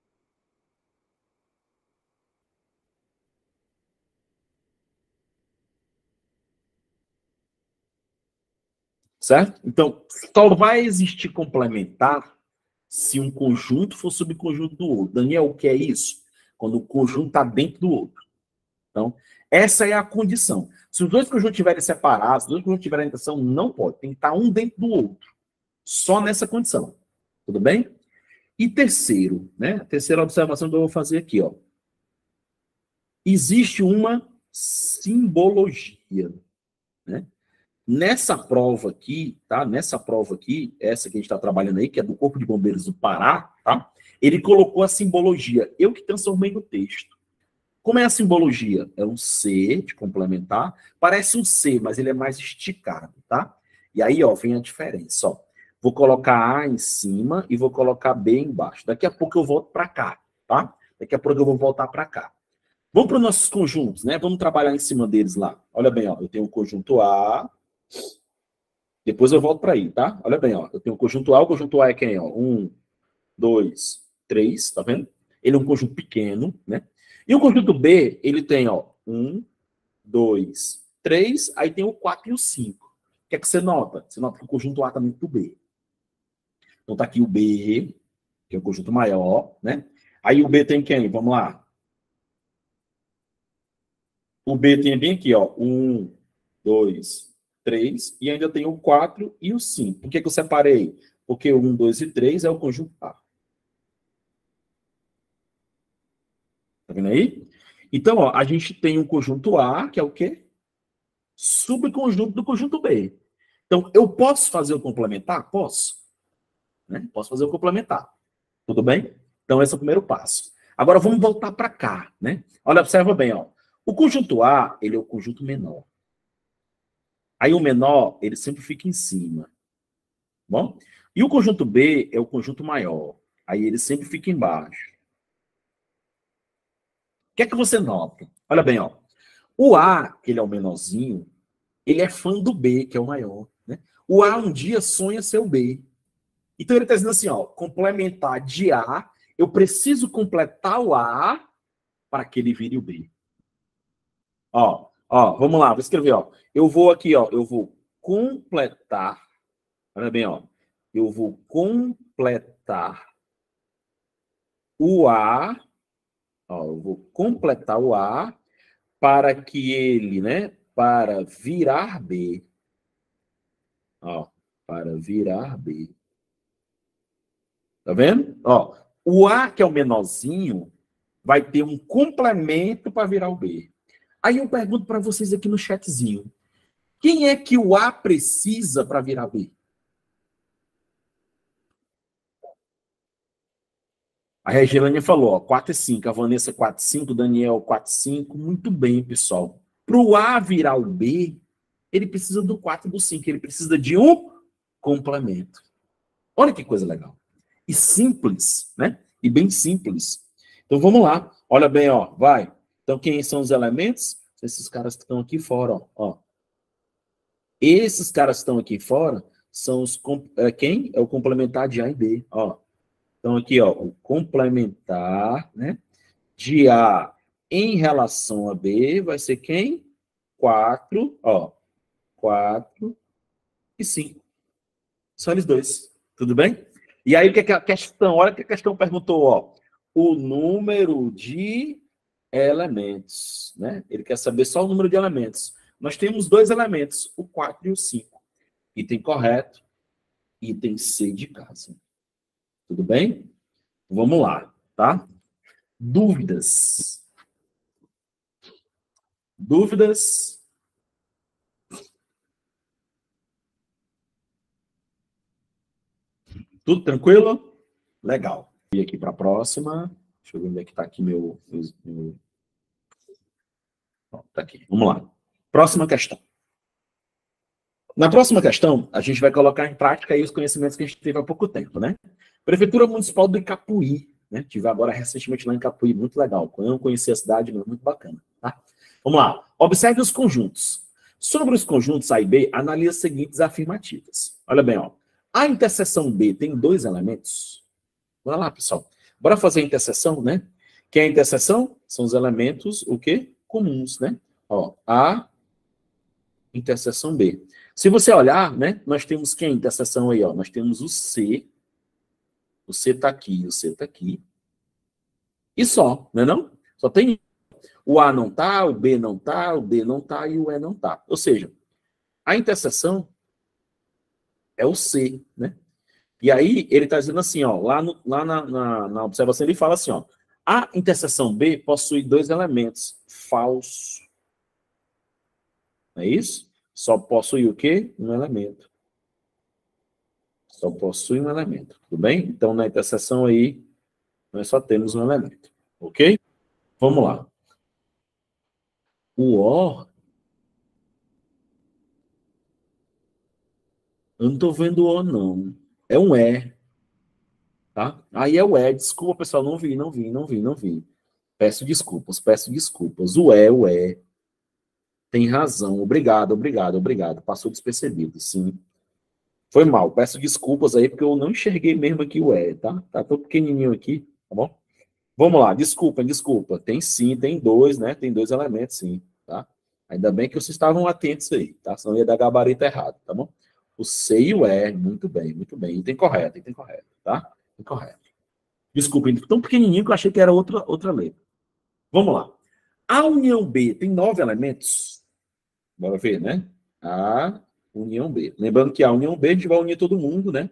Certo? Então, só vai existir complementar se um conjunto for subconjunto do outro. Daniel, o que é isso? Quando o conjunto está dentro do outro. Então, essa é a condição. Se os dois conjuntos estiverem separados, se os dois conjuntos tiverem intenção, não pode. Tem que estar um dentro do outro. Só nessa condição. Tudo bem? E terceiro, né? A terceira observação que eu vou fazer aqui, ó. Existe uma simbologia, né? Nessa prova aqui, tá? Nessa prova aqui, essa que a gente está trabalhando aí, que é do Corpo de Bombeiros do Pará, tá? Ele colocou a simbologia. Eu que transformei no texto. Como é a simbologia? É um C de complementar. Parece um C, mas ele é mais esticado, tá? E aí, ó, vem a diferença, ó. Vou colocar A em cima e vou colocar B embaixo. Daqui a pouco eu volto para cá, tá? Daqui a pouco eu vou voltar para cá. Vamos para os nossos conjuntos, né? Vamos trabalhar em cima deles lá. Olha bem, ó, eu tenho o conjunto A. Depois eu volto para aí, tá? Olha bem, ó, eu tenho o conjunto A. O conjunto A é quem? Ó? Um, dois, três, tá vendo? Ele é um conjunto pequeno, né? E o conjunto B, ele tem, ó, um, dois, três, aí tem o quatro e o cinco. O que é que você nota? Você nota que o conjunto A está dentro do B. Então tá aqui o B, que é o conjunto maior, né? Aí o B tem quem? Vamos lá. O B tem bem aqui, ó, um, dois, três, e ainda tem o quatro e o cinco. Por que que eu separei? Porque o um, dois e três é o conjunto A. Tá vendo aí? Então, ó, a gente tem um conjunto A, que é o quê? Subconjunto do conjunto B. Então, eu posso fazer o complementar? Posso. Né? Posso fazer o complementar. Tudo bem? Então, esse é o primeiro passo. Agora, vamos voltar para cá, né? Olha, observa bem, ó. O conjunto A, ele é o conjunto menor. Aí o menor, ele sempre fica em cima. Bom? E o conjunto B é o conjunto maior. Aí ele sempre fica embaixo. O que é que você nota? Olha bem, ó. O A, que ele é o menorzinho, ele é fã do B, que é o maior. Né? O A um dia sonha ser o B. Então ele está dizendo assim, ó, complementar de A, eu preciso completar o A para que ele vire o B. Ó, ó, vamos lá, vou escrever, ó. Eu vou aqui, ó, eu vou completar, olha bem, ó, eu vou completar o A, ó, eu vou completar o A para que ele, né, para virar B. Ó, para virar B. Tá vendo? Ó, o A, que é o menorzinho, vai ter um complemento para virar o B. Aí eu pergunto para vocês aqui no chatzinho. Quem é que o A precisa para virar B? A Regilane falou, ó, quatro e cinco. A Vanessa quatro e cinco, o Daniel quatro e cinco. Muito bem, pessoal. Para o A virar o B, ele precisa do quatro e do cinco. Ele precisa de um complemento. Olha que coisa legal. E simples, né? E bem simples. Então vamos lá. Olha bem, ó, vai. Então quem são os elementos? Esses caras que estão aqui fora, ó. ó. Esses caras que estão aqui fora são os é, quem? É o complementar de A e B, ó. Então aqui, ó, o complementar, né? De A em relação a B vai ser quem? quatro, ó. quatro e cinco. Só eles dois. Tudo bem? E aí, o que é a questão? Olha o que a questão perguntou, ó. O número de elementos, né? Ele quer saber só o número de elementos. Nós temos dois elementos, o quatro e o cinco. Item correto, item C de casa. Tudo bem? Vamos lá, tá? Dúvidas? Dúvidas? Tudo tranquilo? Legal. E aqui para a próxima. Deixa eu ver onde é que está aqui meu... meu... Está aqui. Vamos lá. Próxima questão. Na próxima questão, a gente vai colocar em prática aí os conhecimentos que a gente teve há pouco tempo, né? Prefeitura Municipal do Icapuí, né? Tive agora recentemente lá em Icapuí, muito legal. Eu não conheci a cidade, mas muito bacana, tá? Vamos lá. Observe os conjuntos. Sobre os conjuntos A e B, analise as seguintes afirmativas. Olha bem, ó. A interseção B tem dois elementos? Bora lá, pessoal. Bora fazer a interseção, né? Que é a interseção? São os elementos, o quê? Comuns, né? Ó, A, interseção B. Se você olhar, né? Nós temos quem? Interseção aí, ó. Nós temos o C. O C tá aqui, o C tá aqui. E só, não é não? Só tem o A não tá, o B não tá, o D não tá e o E não tá. Ou seja, a interseção é o C, né? E aí ele está dizendo assim, ó, lá, no, lá na, na, na observação ele fala assim, ó, a interseção B possui dois elementos, falso. Não é isso? Só possui o quê? Um elemento. Só possui um elemento, tudo bem? Então na interseção aí nós só temos um elemento, ok? Vamos lá. O O, eu não estou vendo o O não, é um E. Tá? Aí é o E, desculpa pessoal, não vi, não vi, não vi, não vi. Peço desculpas, peço desculpas. O é, o é. Tem razão. Obrigado, obrigado, obrigado. Passou despercebido, sim. Foi mal. Peço desculpas aí, porque eu não enxerguei mesmo aqui o é, tá? Tá tão pequenininho aqui, tá bom? Vamos lá. Desculpa, desculpa. Tem sim, tem dois, né? Tem dois elementos, sim, tá? Ainda bem que vocês estavam atentos aí, tá? Senão ia dar gabarito errado, tá bom? O C e o E. Muito bem, muito bem. Item correto, item correto, tá? Item correto. Desculpa, tão pequenininho que eu achei que era outra, outra letra. Vamos lá. A união B tem nove elementos? Bora ver, né? A união B. Lembrando que a união B a gente vai unir todo mundo, né?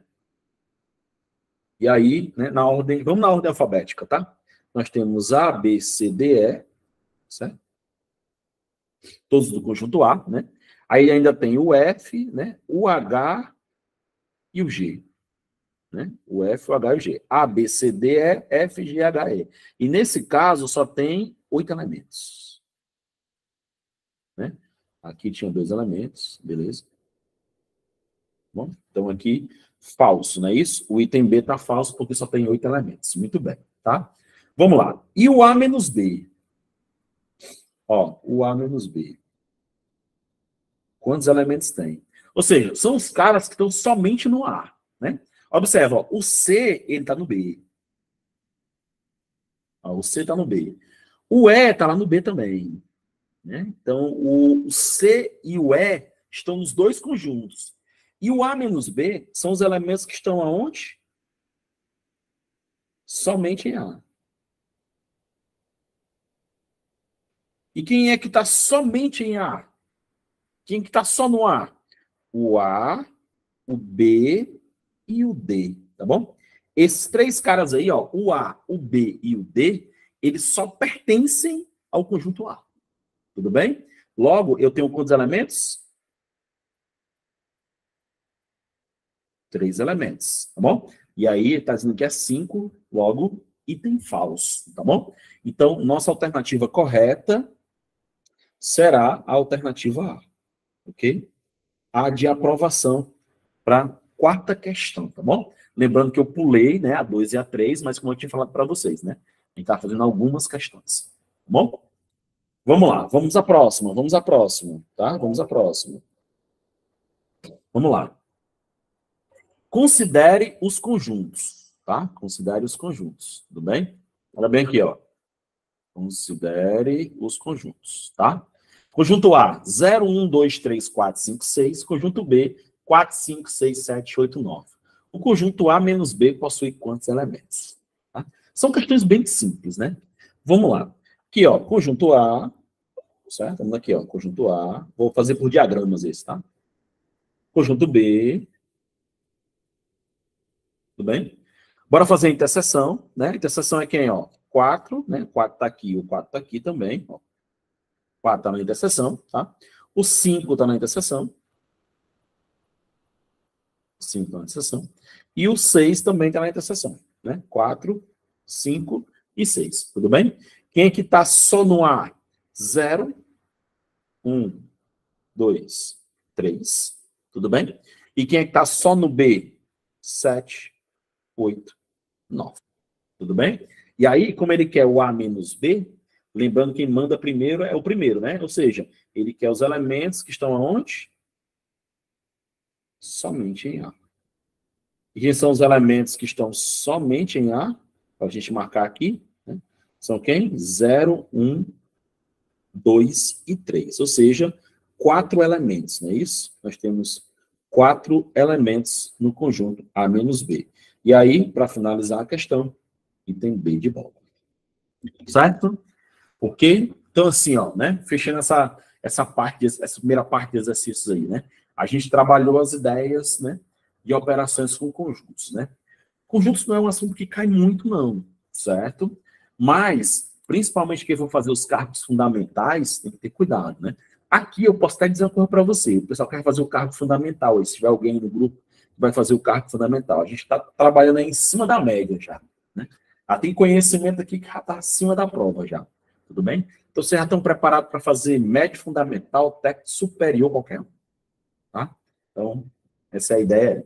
E aí, né, na ordem, vamos na ordem alfabética, tá? Nós temos A, B, C, D, E, certo? Todos do conjunto A, né? Aí ainda tem o F, né? O H e o G. Né? O F, o H e o G. A, B, C, D, E, F, G, H, E. E nesse caso só tem oito elementos. Né? Aqui tinha dois elementos, beleza? Bom, então aqui, falso, não é isso? O item B está falso porque só tem oito elementos. Muito bem, tá? Vamos lá. E o A menos B? Ó, o A menos B. Quantos elementos tem? Ou seja, são os caras que estão somente no A, né? Observa, ó, o C, ele está no B. Ó, o C está no B. O E está lá no B também. Né? Então, o C e o E estão nos dois conjuntos. E o A menos B são os elementos que estão aonde? Somente em A. E quem é que está somente em A? Quem que está só no A? O A, o B e o D, tá bom? Esses três caras aí, ó, o A, o B e o D, eles só pertencem ao conjunto A. Tudo bem? Logo, eu tenho quantos elementos? Três elementos, tá bom? E aí, está dizendo que é cinco, logo, item falso, tá bom? Então, nossa alternativa correta será a alternativa A, ok? A de aprovação para a quarta questão, tá bom? Lembrando que eu pulei, né, a dois e a três, mas como eu tinha falado para vocês, né? A gente está fazendo algumas questões, tá bom? Vamos lá, vamos à próxima, vamos à próxima, tá? Vamos à próxima. Vamos lá. Considere os conjuntos, tá? Considere os conjuntos, tudo bem? Olha bem aqui, ó. Considere os conjuntos, tá? Conjunto A, zero, um, dois, três, quatro, cinco, seis. Conjunto B, quatro, cinco, seis, sete, oito, nove. O conjunto A menos B possui quantos elementos? Tá? São questões bem simples, né? Vamos lá. Aqui, ó, conjunto A, certo? Vamos aqui, ó, conjunto A. Vou fazer por diagramas esse, tá? Conjunto B. Tudo bem? Bora fazer a interseção, né? A interseção é quem, ó? quatro, né? quatro tá aqui, o quatro tá aqui também, ó. quatro tá na interseção, tá? O cinco tá na interseção. cinco tá na interseção. E o seis também tá na interseção, né? quatro, cinco e seis, tudo bem? Quem é que tá só no A? zero, um, dois, três, tudo bem? E quem é que tá só no B? sete, oito, nove, tudo bem? E aí, como ele quer o A menos B, lembrando que quem manda primeiro é o primeiro, né? Ou seja, ele quer os elementos que estão aonde? Somente em A. E quem são os elementos que estão somente em A? Para a gente marcar aqui, né? São quem? zero, um, dois e três. Ou seja, quatro elementos, não é isso? Nós temos quatro elementos no conjunto A menos B. E aí, para finalizar a questão, item B de bola. Certo? Ok? Então, assim, ó, né? Fechando essa, essa parte, essa primeira parte de exercícios aí, né? A gente trabalhou as ideias, né? De operações com conjuntos, né? Conjuntos não é um assunto que cai muito, não, certo? Mas, principalmente quem for fazer os cargos fundamentais, tem que ter cuidado, né? Aqui eu posso até dizer uma coisa para você. O pessoal quer fazer o cargo fundamental. E se tiver alguém no grupo que vai fazer o cargo fundamental, a gente está trabalhando aí em cima da média já, né? Ah, tem conhecimento aqui que já está acima da prova já. Tudo bem? Então, vocês já estão preparados para fazer médio fundamental, técnico superior, qualquer um. Tá? Então, essa é a ideia.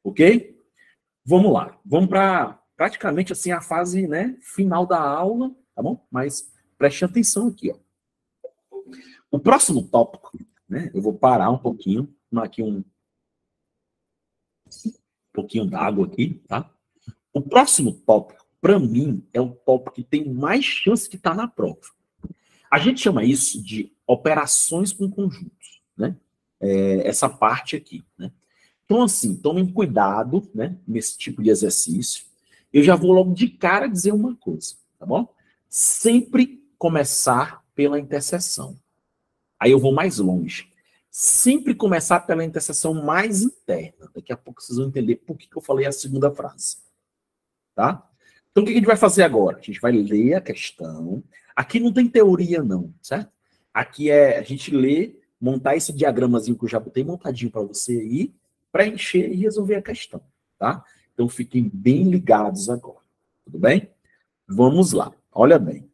Ok? Vamos lá. Vamos para praticamente assim a fase, né, final da aula, tá bom? Mas preste atenção aqui, ó. O próximo tópico, né? Eu vou parar um pouquinho, tomar aqui um, um pouquinho d'água aqui, tá? O próximo tópico, para mim, é o tópico que tem mais chance de estar na prova. A gente chama isso de operações com conjuntos, né? É, essa parte aqui, né? Então, assim, tomem cuidado, né, nesse tipo de exercício. Eu já vou logo de cara dizer uma coisa, tá bom? Sempre começar pela interseção. Aí eu vou mais longe. Sempre começar pela interseção mais interna. Daqui a pouco vocês vão entender por que eu falei a segunda frase. Tá? Então, o que a gente vai fazer agora? A gente vai ler a questão. Aqui não tem teoria, não, certo? Aqui é a gente ler, montar esse diagramazinho que eu já botei montadinho para você aí, preencher e resolver a questão, tá? Então, fiquem bem ligados agora. Tudo bem? Vamos lá. Olha bem.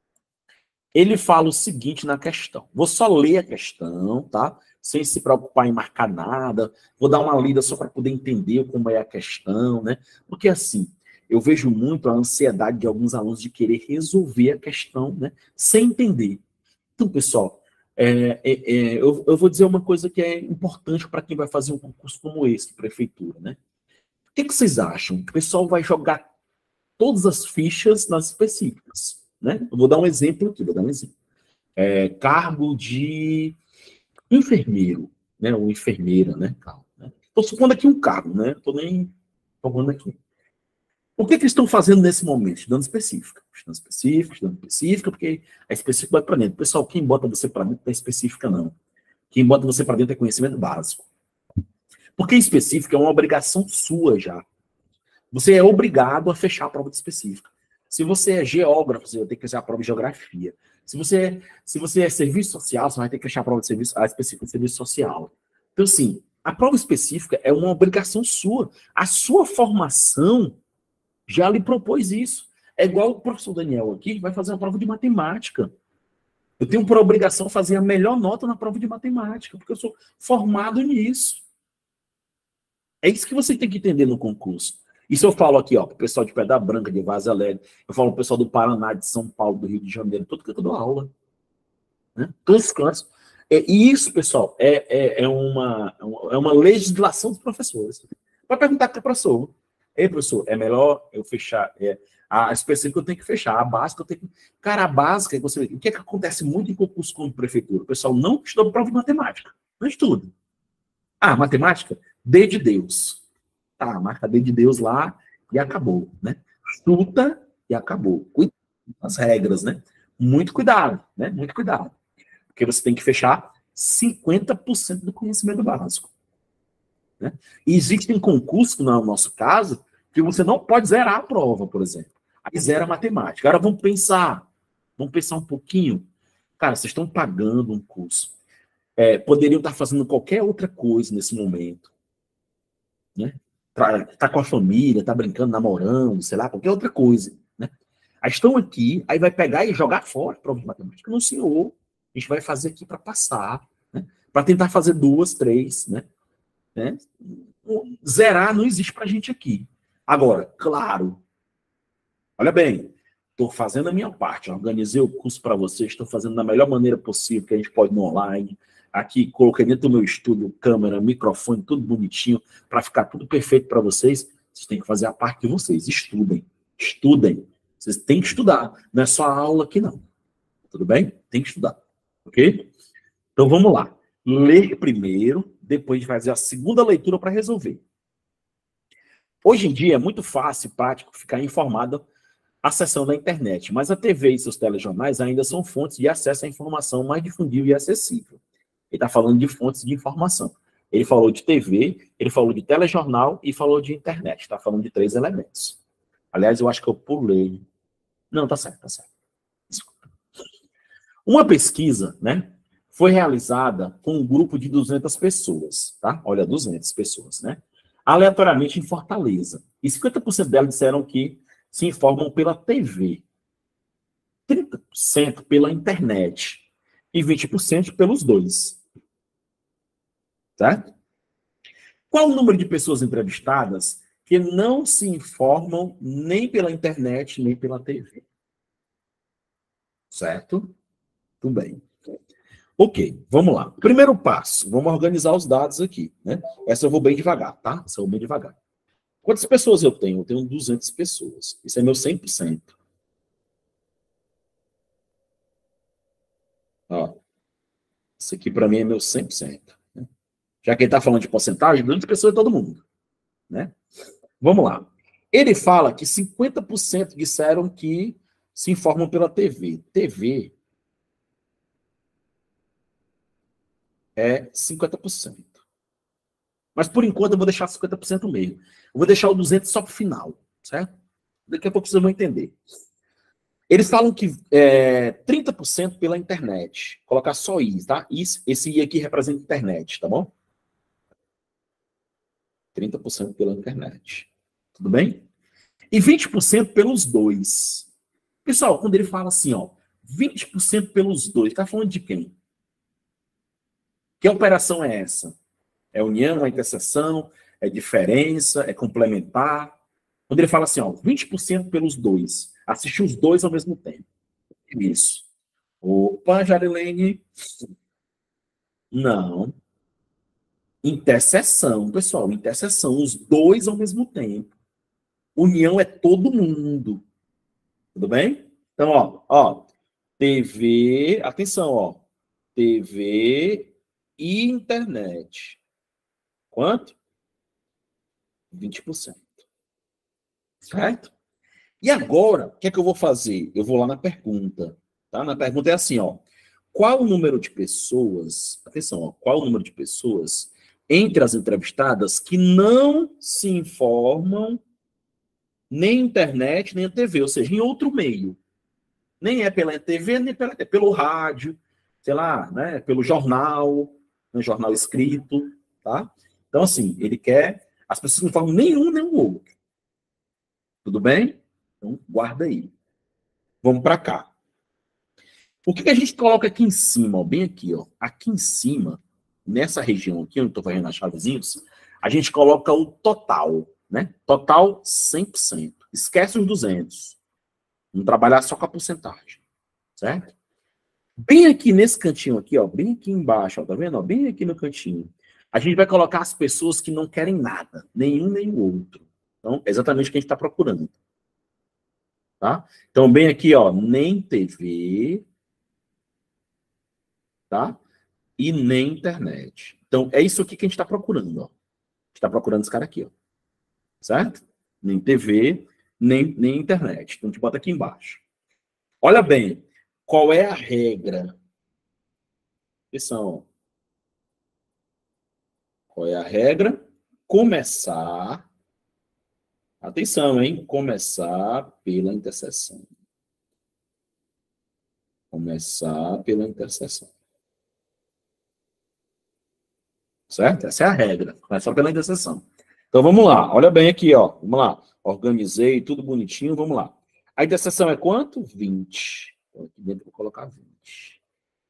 Ele fala o seguinte na questão. Vou só ler a questão, tá? Sem se preocupar em marcar nada. Vou dar uma lida só para poder entender como é a questão, né? Porque assim, eu vejo muito a ansiedade de alguns alunos de querer resolver a questão, né? Sem entender. Então, pessoal, é, é, é, eu, eu vou dizer uma coisa que é importante para quem vai fazer um concurso como esse, de prefeitura, né? O que, que vocês acham? O pessoal vai jogar todas as fichas nas específicas, né? Eu vou dar um exemplo aqui, vou dar um exemplo. É, cargo de enfermeiro, né? Ou enfermeira, né? Estou supondo aqui um cargo, né? Estou nem falando aqui. O que, que eles estão fazendo nesse momento? Estudando específica. Estudando específica, estudando específica, porque a específica vai para dentro. Pessoal, quem bota você para dentro não é específica, não. Quem bota você para dentro é conhecimento básico. Porque específica é uma obrigação sua já. Você é obrigado a fechar a prova de específica. Se você é geógrafo, você vai ter que fechar a prova de geografia. Se você é, se você é serviço social, você vai ter que fechar a prova de serviço, a específica de serviço social. Então, assim, a prova específica é uma obrigação sua. A sua formação já lhe propôs isso. É igual o professor Daniel aqui, que vai fazer uma prova de matemática. Eu tenho por obrigação fazer a melhor nota na prova de matemática, porque eu sou formado nisso. É isso que você tem que entender no concurso. Isso eu falo aqui, ó, para o pessoal de Pedra Branca, de Vaza Alegre, eu falo para o pessoal do Paraná, de São Paulo, do Rio de Janeiro, todo que eu dou aula. Né? Todos os cantos. É, e isso, pessoal, é, é, é, uma, é uma legislação dos professores. Vai perguntar para o professor. Ei, professor, é melhor eu fechar... É, a específica eu tenho que fechar, a básica eu tenho que... Cara, a básica, você... o que é que acontece muito em concurso como prefeitura? O pessoal não estuda prova de matemática. Não estuda. Ah, matemática? D de Deus. Tá, marca D de Deus lá e acabou, né? Chuta e acabou. Cuidado com as regras, né? Muito cuidado, né? Muito cuidado. Porque você tem que fechar cinquenta por cento do conhecimento básico. Né? E existem concursos, no nosso caso, que você não pode zerar a prova, por exemplo. Aí zera a matemática. Agora vamos pensar, vamos pensar um pouquinho. Cara, vocês estão pagando um curso. É, poderiam estar fazendo qualquer outra coisa nesse momento. Né? Tá, tá com a família, tá brincando, namorando, sei lá, qualquer outra coisa. Né? Aí estão aqui, aí vai pegar e jogar fora a prova de matemática. Não, senhor. A gente vai fazer aqui para passar. Né? Para tentar fazer duas, três. Né? Né? Zerar não existe para a gente aqui. Agora, claro, olha bem, estou fazendo a minha parte, organizei o curso para vocês, estou fazendo da melhor maneira possível, que a gente pode no online. Aqui, coloquei dentro do meu estúdio, câmera, microfone, tudo bonitinho, para ficar tudo perfeito para vocês. Vocês têm que fazer a parte de vocês. Estudem. Estudem. Vocês têm que estudar. Não é só a aula aqui, não. Tudo bem? Tem que estudar. Ok? Então, vamos lá. Ler primeiro, depois a gente vai fazer a segunda leitura para resolver. Hoje em dia é muito fácil e prático ficar informado acessando a internet, mas a T V e seus telejornais ainda são fontes de acesso à informação mais difundível e acessível. Ele está falando de fontes de informação. Ele falou de T V, ele falou de telejornal e falou de internet. Está falando de três elementos. Aliás, eu acho que eu pulei. Não, tá certo, tá certo. Desculpa. Uma pesquisa, né, foi realizada com um grupo de duzentas pessoas, tá? Olha, duzentas pessoas, né? Aleatoriamente em Fortaleza. E cinquenta por cento delas disseram que se informam pela T V. trinta por cento pela internet. E vinte por cento pelos dois. Certo? Qual o número de pessoas entrevistadas que não se informam nem pela internet, nem pela T V? Certo? Tudo bem. Ok, vamos lá. Primeiro passo, vamos organizar os dados aqui, né? Essa eu vou bem devagar, tá? Essa eu vou bem devagar. Quantas pessoas eu tenho? Eu tenho duzentas pessoas. Isso é meu cem por cento. Ó, isso aqui para mim é meu cem por cento. Né? Já que ele está falando de porcentagem, duzentas pessoas é todo mundo, né? Vamos lá. Ele fala que cinquenta por cento disseram que se informam pela T V. T V é cinquenta por cento. Mas, por enquanto, eu vou deixar cinquenta por cento mesmo. Eu vou deixar o duzentos só para o final, certo? Daqui a pouco vocês vão entender. Eles falam que é, trinta por cento pela internet. Vou colocar só I, tá? Isso, esse I aqui representa internet, tá bom? trinta por cento pela internet. Tudo bem? E vinte por cento pelos dois. Pessoal, quando ele fala assim, ó, vinte por cento pelos dois, tá falando de quem? Que operação é essa? É união, é interseção, é diferença, é complementar? Quando ele fala assim, ó, vinte por cento pelos dois, assistir os dois ao mesmo tempo. Isso. Opa, Jarilene. Não. Interseção, pessoal, interseção, os dois ao mesmo tempo. União é todo mundo. Tudo bem? Então, ó, ó, T V, atenção, ó, T V e internet. Quanto? vinte por cento. Certo? E agora, o que é que eu vou fazer? Eu vou lá na pergunta, tá? Na pergunta é assim, ó, qual o número de pessoas, atenção, ó, qual o número de pessoas entre as entrevistadas que não se informam nem internet, nem a T V, ou seja, em outro meio. Nem é pela T V, nem pela, é pelo rádio, sei lá, né, pelo jornal, né, jornal escrito, tá? Então, assim, ele quer, as pessoas não falam nenhum nem o outro. Tudo bem? Então, guarda aí. Vamos para cá. O que, que a gente coloca aqui em cima, ó, bem aqui, ó, aqui em cima, nessa região aqui, onde eu estou fazendo as chavezinhas, a gente coloca o total, né? Total cem por cento. Esquece os duzentos. Vamos trabalhar só com a porcentagem, certo? Bem aqui nesse cantinho aqui, ó, bem aqui embaixo, ó, tá vendo? Ó, bem aqui no cantinho. A gente vai colocar as pessoas que não querem nada, nenhum nem o outro. Então, é exatamente o que a gente está procurando. Tá? Então, bem aqui, ó, nem T V, tá? E nem internet. Então, é isso aqui que a gente está procurando, ó. A gente está procurando esse cara aqui, ó. Certo? Nem T V, nem, nem internet. Então, a gente bota aqui embaixo. Olha bem, qual é a regra? Atenção. Qual é a regra? Começar. Atenção, hein? Começar pela interseção. Começar pela interseção. Certo? Essa é a regra. Começar pela interseção. Então, vamos lá. Olha bem aqui, ó. Vamos lá. Organizei tudo bonitinho. Vamos lá. A interseção é quanto? vinte. Então, aqui dentro eu vou colocar vinte.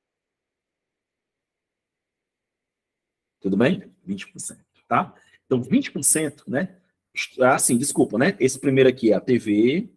Tudo bem? vinte por cento, tá? Então, vinte por cento, né? Assim, desculpa, né? Esse primeiro aqui é a T V.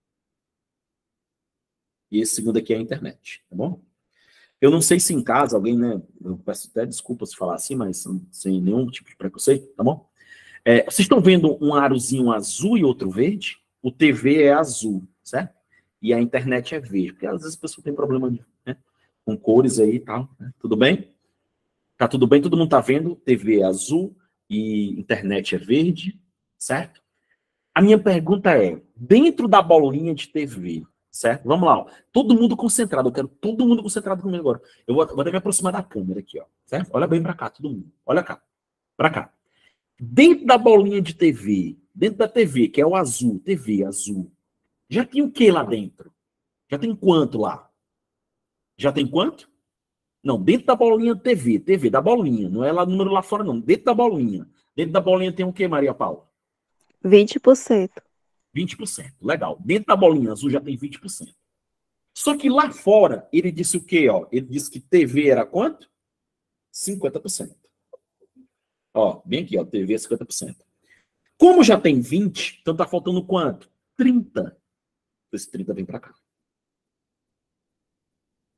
E esse segundo aqui é a internet, tá bom? Eu não sei se em casa alguém, né? Eu peço até desculpa se falar assim, mas sem nenhum tipo de preconceito, tá bom? É, vocês estão vendo um arozinho azul e outro verde? O T V é azul, certo? E a internet é verde, porque às vezes a pessoa tem problema, né, com cores aí e tal, né? Tudo bem? Tá tudo bem? Todo mundo tá vendo? T V é azul e internet é verde, certo? A minha pergunta é, dentro da bolinha de T V, certo? Vamos lá, ó. Todo mundo concentrado, eu quero todo mundo concentrado comigo agora. Eu vou, vou até me aproximar da câmera aqui, ó, certo? Olha bem para cá, todo mundo. Olha cá, para cá. Dentro da bolinha de T V, dentro da T V, que é o azul, T V azul, já tem o que lá dentro? Já tem quanto lá? Já tem quanto? Não, dentro da bolinha T V, T V, da bolinha, não é lá número lá fora, não. Dentro da bolinha. Dentro da bolinha tem o que, Maria Paula? vinte por cento. vinte por cento, legal. Dentro da bolinha azul já tem vinte por cento. Só que lá fora, ele disse o quê? Ó? Ele disse que T V era quanto? cinquenta por cento. Ó, bem aqui, ó, T V é cinquenta por cento. Como já tem vinte, então tá faltando quanto? trinta. Esse trinta vem para cá.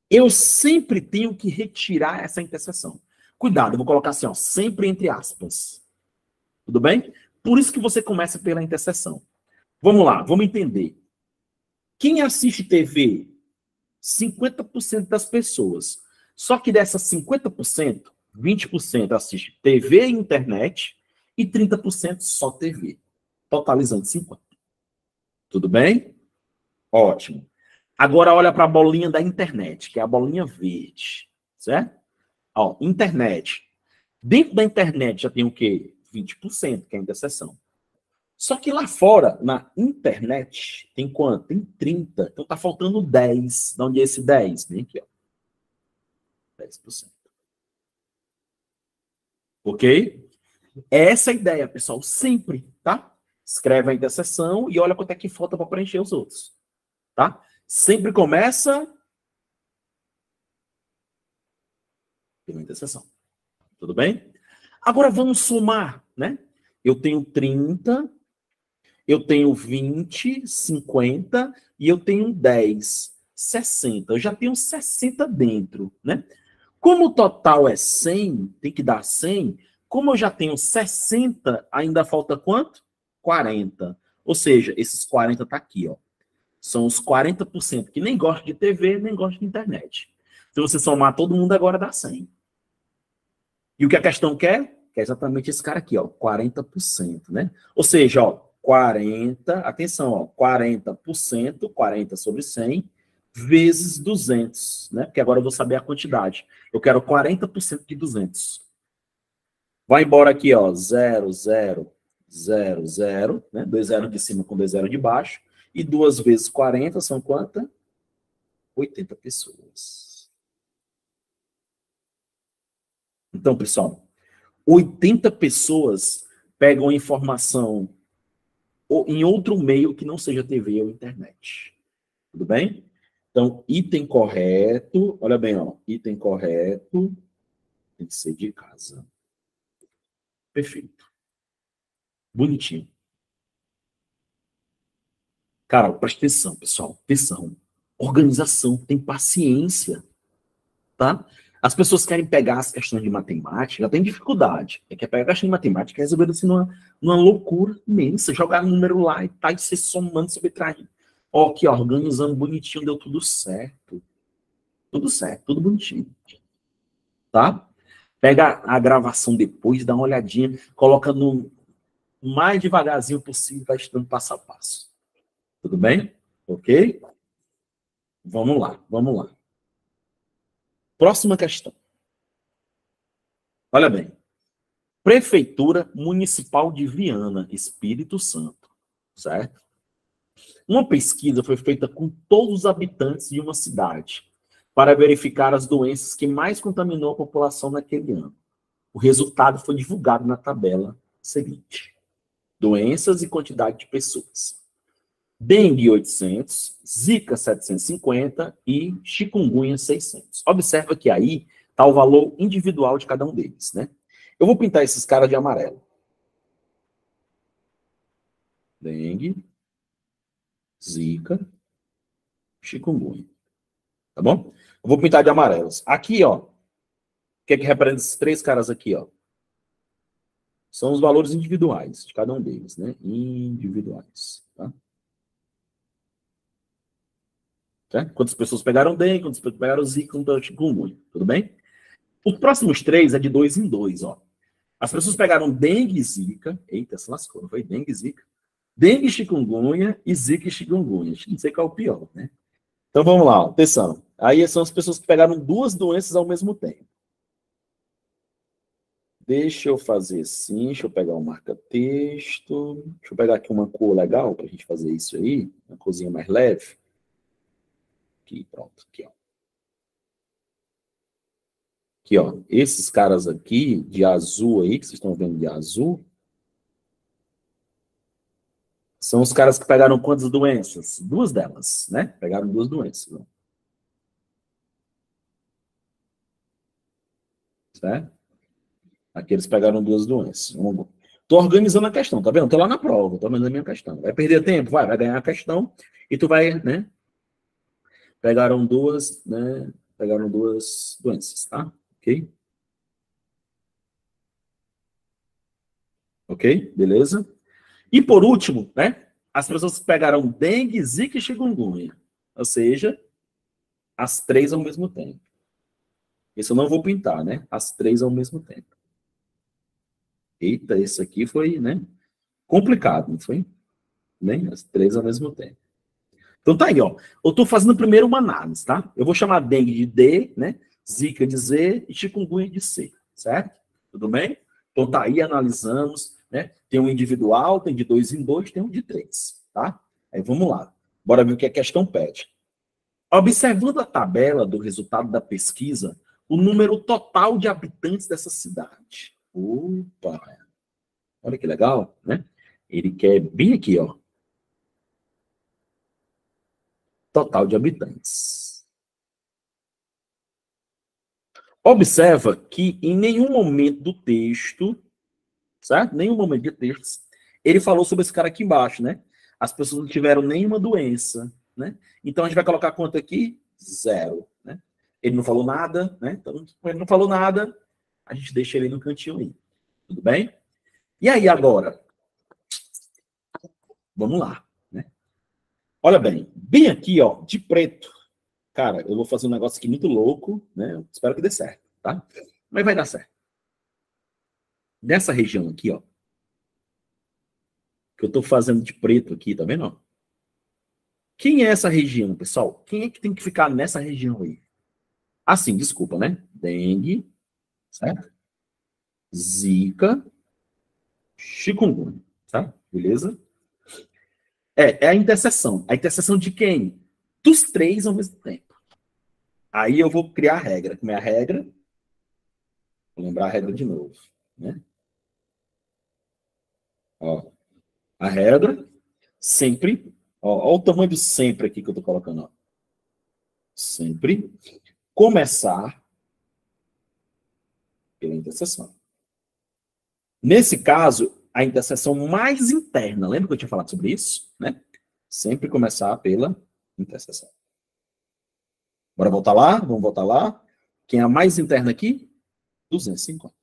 eu sempre tenho que retirar essa interseção. Cuidado, eu vou colocar assim, ó, sempre entre aspas. Tudo bem? Por isso que você começa pela interseção. Vamos lá, vamos entender. Quem assiste T V? cinquenta por cento das pessoas. Só que dessas cinquenta por cento, vinte por cento assiste T V e internet e trinta por cento só T V. Totalizando cinquenta por cento. Tudo bem? Ótimo. Agora olha para a bolinha da internet, que é a bolinha verde. Certo? Ó, internet. Dentro da internet já tem o quê? vinte por cento, que é a interseção. Só que lá fora, na internet, tem quanto? Tem trinta. Então tá faltando dez. De onde é esse dez? Vem aqui, ó. dez por cento. Ok? Essa é a ideia, pessoal. Sempre, tá? Escreve a interseção e olha quanto é que falta para preencher os outros. Tá? Sempre começa pela interseção. Tudo bem? Agora vamos somar, né? Eu tenho trinta, eu tenho vinte, cinquenta e eu tenho dez, sessenta. Eu já tenho sessenta dentro, né? Como o total é cem, tem que dar cem. Como eu já tenho sessenta, ainda falta quanto? quarenta. Ou seja, esses quarenta tá aqui, ó. São os quarenta por cento que nem gosta de T V, nem gosta de internet. Se você somar todo mundo agora dá cem. E o que a questão quer? Que é exatamente esse cara aqui, ó, quarenta por cento, né? Ou seja, ó, quarenta, atenção, ó, quarenta por cento, quarenta sobre cem, vezes duzentos, né? Porque agora eu vou saber a quantidade. Eu quero quarenta por cento de duzentos. Vai embora aqui, ó, zero, zero, zero, zero, né? Dois zeros de cima com dois zeros de baixo. E duas vezes quarenta são quantas? oitenta pessoas. Então, pessoal, oitenta pessoas pegam informação em outro meio que não seja T V ou internet. Tudo bem? Então, item correto, olha bem, ó, item correto tem que ser de casa. Perfeito. Bonitinho. Cara, presta atenção, pessoal. Atenção. Organização, tem paciência. Tá? As pessoas querem pegar as questões de matemática, já tem dificuldade. É quer pegar a questão de matemática e resolver assim numa, numa loucura imensa, jogar o número lá e tá, e se somando, subtraindo. Ó, aqui, ó, organizando bonitinho, deu tudo certo. Tudo certo, tudo bonitinho. Tá? Pega a gravação depois, dá uma olhadinha, coloca no mais devagarzinho possível, vai estudando passo a passo. Tudo bem? Ok? Vamos lá, vamos lá. Próxima questão. Olha bem. Prefeitura Municipal de Viana, Espírito Santo. Certo? Uma pesquisa foi feita com todos os habitantes de uma cidade para verificar as doenças que mais contaminou a população naquele ano. O resultado foi divulgado na tabela seguinte. Doenças e quantidade de pessoas. Dengue oitocentos, Zika setecentos e cinquenta e chikungunya seiscentos. Observa que aí está o valor individual de cada um deles, né? Eu vou pintar esses caras de amarelo. Dengue, Zika, chikungunya. Tá bom? Eu vou pintar de amarelos. Aqui, ó. O que é que representa esses três caras aqui, ó? São os valores individuais de cada um deles, né? Individuais, tá? Certo? Quantas pessoas pegaram dengue, quantas pessoas pegaram Zika, quantas pegaram chikungunya. Tudo bem? Os próximos três é de dois em dois, ó. As pessoas pegaram dengue e Zika. Eita, se lascou, não foi dengue e Zika? Dengue, chikungunya e Zika e chikungunya. Não sei qual é o pior, né? Então vamos lá, ó. Atenção. Aí são as pessoas que pegaram duas doenças ao mesmo tempo. Deixa eu fazer assim, deixa eu pegar um marca-texto. Deixa eu pegar aqui uma cor legal para a gente fazer isso aí. Uma corzinha mais leve. Aqui, pronto. Aqui, ó. Aqui, ó. Esses caras aqui, de azul aí, que vocês estão vendo de azul, são os caras que pegaram quantas doenças? Duas delas, né? Pegaram duas doenças. Ó. Certo? Aqui eles pegaram duas doenças. Estou organizando a questão, tá vendo? Estou lá na prova, estou organizando a minha questão. Vai perder tempo? Vai, vai ganhar a questão e tu vai, né? Pegaram duas, né? pegaram duas doenças, tá? Ok? Ok? Beleza? E por último, né? As pessoas que pegaram dengue, zika e chikungunya. Ou seja, as três ao mesmo tempo. Isso eu não vou pintar, né? As três ao mesmo tempo. Eita, esse aqui foi, né? Complicado, não foi? Né? As três ao mesmo tempo. Então tá aí, ó. Eu tô fazendo primeiro uma análise, tá? Eu vou chamar dengue de D, né? Zika de Z e chikungunya de C, certo? Tudo bem? Então tá aí, analisamos, né? Tem um individual, tem de dois em dois, tem um de três, tá? Aí vamos lá. Bora ver o que a questão pede. Observando a tabela do resultado da pesquisa, o número total de habitantes dessa cidade. Opa! Olha que legal, né? Ele quer bem aqui, ó. Total de habitantes. Observa que em nenhum momento do texto, certo? Nenhum momento de texto, ele falou sobre esse cara aqui embaixo, né? As pessoas não tiveram nenhuma doença, né? Então a gente vai colocar quanto aqui? Zero, né? Ele não falou nada, né? Então, ele não falou nada, a gente deixa ele no cantinho aí. Tudo bem? E aí agora? Vamos lá, né? Olha bem, bem aqui, ó, de preto. Cara, eu vou fazer um negócio aqui muito louco, né? Espero que dê certo, tá? Mas vai dar certo. Nessa região aqui, ó, que eu tô fazendo de preto aqui, tá vendo? Quem é essa região, pessoal? Quem é que tem que ficar nessa região aí? Assim, desculpa, né? Dengue, certo? Zika, chikungunya, tá? Beleza? É, é a interseção. A interseção de quem? Dos três ao mesmo tempo. Aí eu vou criar a regra. Como é a regra? Vou lembrar a regra de novo, né? Ó, a regra sempre, ó, ó o tamanho do sempre aqui que eu tô colocando, ó. Sempre começar pela interseção. Nesse caso, a interseção mais interna, lembra que eu tinha falado sobre isso? Né? Sempre começar pela interseção. Bora voltar lá? Vamos voltar lá. Quem é a mais interna aqui? duzentos e cinquenta.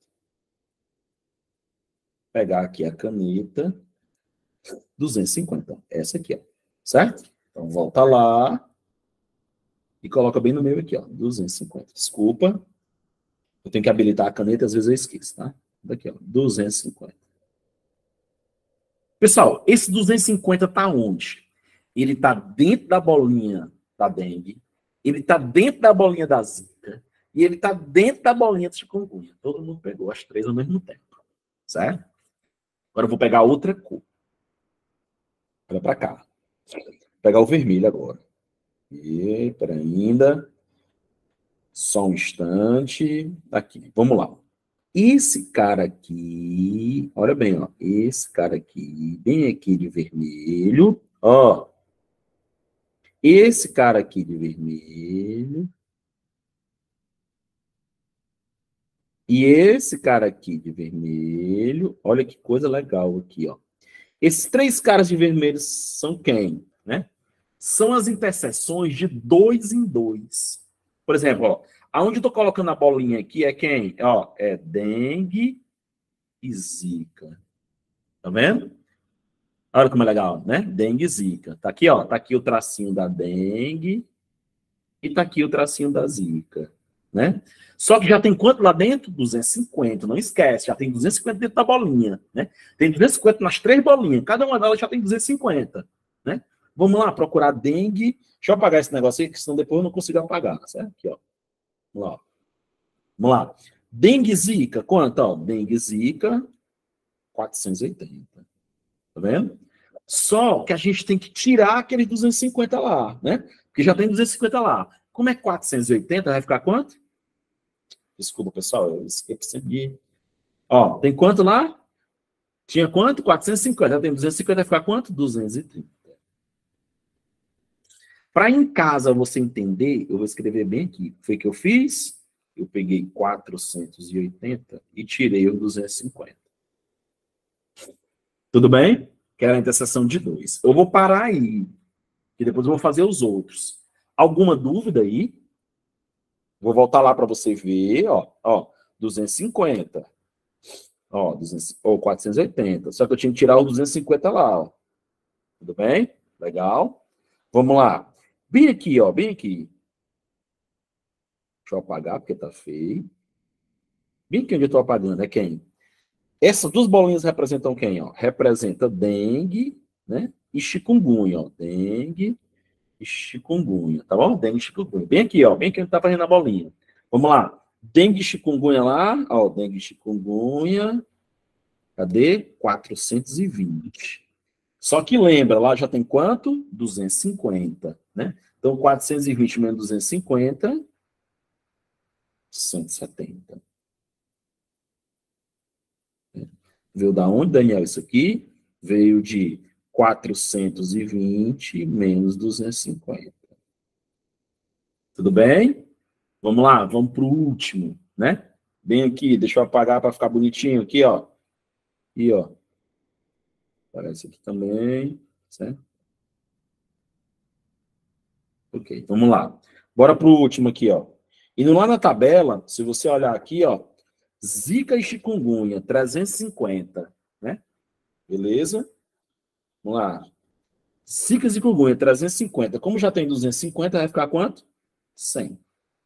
Pegar aqui a caneta. duzentos e cinquenta. Essa aqui, ó. Certo? Então, volta lá. E coloca bem no meio aqui, ó. duzentos e cinquenta. Desculpa. Eu tenho que habilitar a caneta, às vezes eu esqueço, tá? Daqui, ó. duzentos e cinquenta. Pessoal, esse duzentos e cinquenta tá onde? Ele tá dentro da bolinha da dengue, ele tá dentro da bolinha da zika, e ele tá dentro da bolinha do chikungunya. Todo mundo pegou as três ao mesmo tempo, certo? Agora eu vou pegar outra cor. Olha para cá. Vou pegar o vermelho agora. E, para ainda. Só um instante. Aqui, vamos lá. Esse cara aqui, olha bem, ó, esse cara aqui, bem aqui de vermelho, ó, esse cara aqui de vermelho, e esse cara aqui de vermelho, olha que coisa legal aqui, ó. Esses três caras de vermelho são quem, né? São as interseções de dois em dois. Por exemplo, ó, aonde eu tô colocando a bolinha aqui é quem? Ó, é dengue e zika. Tá vendo? Olha como é legal, né? Dengue e zika. Tá aqui, ó. Tá aqui o tracinho da dengue e tá aqui o tracinho da zika, né? Só que já tem quanto lá dentro? duzentos e cinquenta, não esquece. Já tem duzentos e cinquenta dentro da bolinha, né? Tem duzentos e cinquenta nas três bolinhas. Cada uma delas já tem duzentos e cinquenta, né? Vamos lá procurar dengue. Deixa eu apagar esse negócio aí, que senão depois eu não consigo apagar, certo? Aqui, ó. Vamos lá. Vamos lá. Dengue e zika, quanto? Ó, dengue e zika, quatrocentos e oitenta. Tá vendo? Só que a gente tem que tirar aqueles duzentos e cinquenta lá, né? Porque já tem duzentos e cinquenta lá. Como é quatrocentos e oitenta, vai ficar quanto? Desculpa, pessoal, eu esqueci de... Ó, tem quanto lá? Tinha quanto? quatrocentos e cinquenta. Já tem duzentos e cinquenta, vai ficar quanto? duzentos e trinta. Para em casa você entender, eu vou escrever bem aqui. Foi o que eu fiz? Eu peguei quatrocentos e oitenta e tirei o duzentos e cinquenta. Tudo bem? Que era a interseção de dois. Eu vou parar aí, que depois eu vou fazer os outros. Alguma dúvida aí? Vou voltar lá para você ver, ó, ó, duzentos e cinquenta. Ó, duzentos, ou quatrocentos e oitenta. Só que eu tinha que tirar o duzentos e cinquenta lá, ó. Tudo bem? Legal. Vamos lá. Bem aqui, ó, bem aqui. Deixa eu apagar, porque tá feio. Bem aqui onde eu tô apagando, é quem? Essas duas bolinhas representam quem, ó? Representa dengue, né? E chikungunya, ó. Dengue e chikungunya, tá bom? Dengue e chikungunya. Bem aqui, ó. Bem aqui onde tá fazendo a bolinha. Vamos lá. Dengue e chikungunya lá, ó. Dengue e chikungunya. Cadê? quatrocentos e vinte. Só que lembra, lá já tem quanto? duzentos e cinquenta, né? Então, quatrocentos e vinte menos duzentos e cinquenta, cento e setenta. Veio da onde, Daniel, isso aqui? Veio de quatrocentos e vinte menos duzentos e cinquenta. Tudo bem? Vamos lá, vamos para o último, né? Bem aqui, deixa eu apagar para ficar bonitinho aqui, ó. E, ó. Aparece aqui também, certo? Ok, vamos lá. Bora para o último aqui, ó. Indo lá na tabela, se você olhar aqui, ó, Zika e chikungunya, trezentos e cinquenta, né? Beleza? Vamos lá. Zika e chikungunya, trezentos e cinquenta. Como já tem duzentos e cinquenta, vai ficar quanto? cem.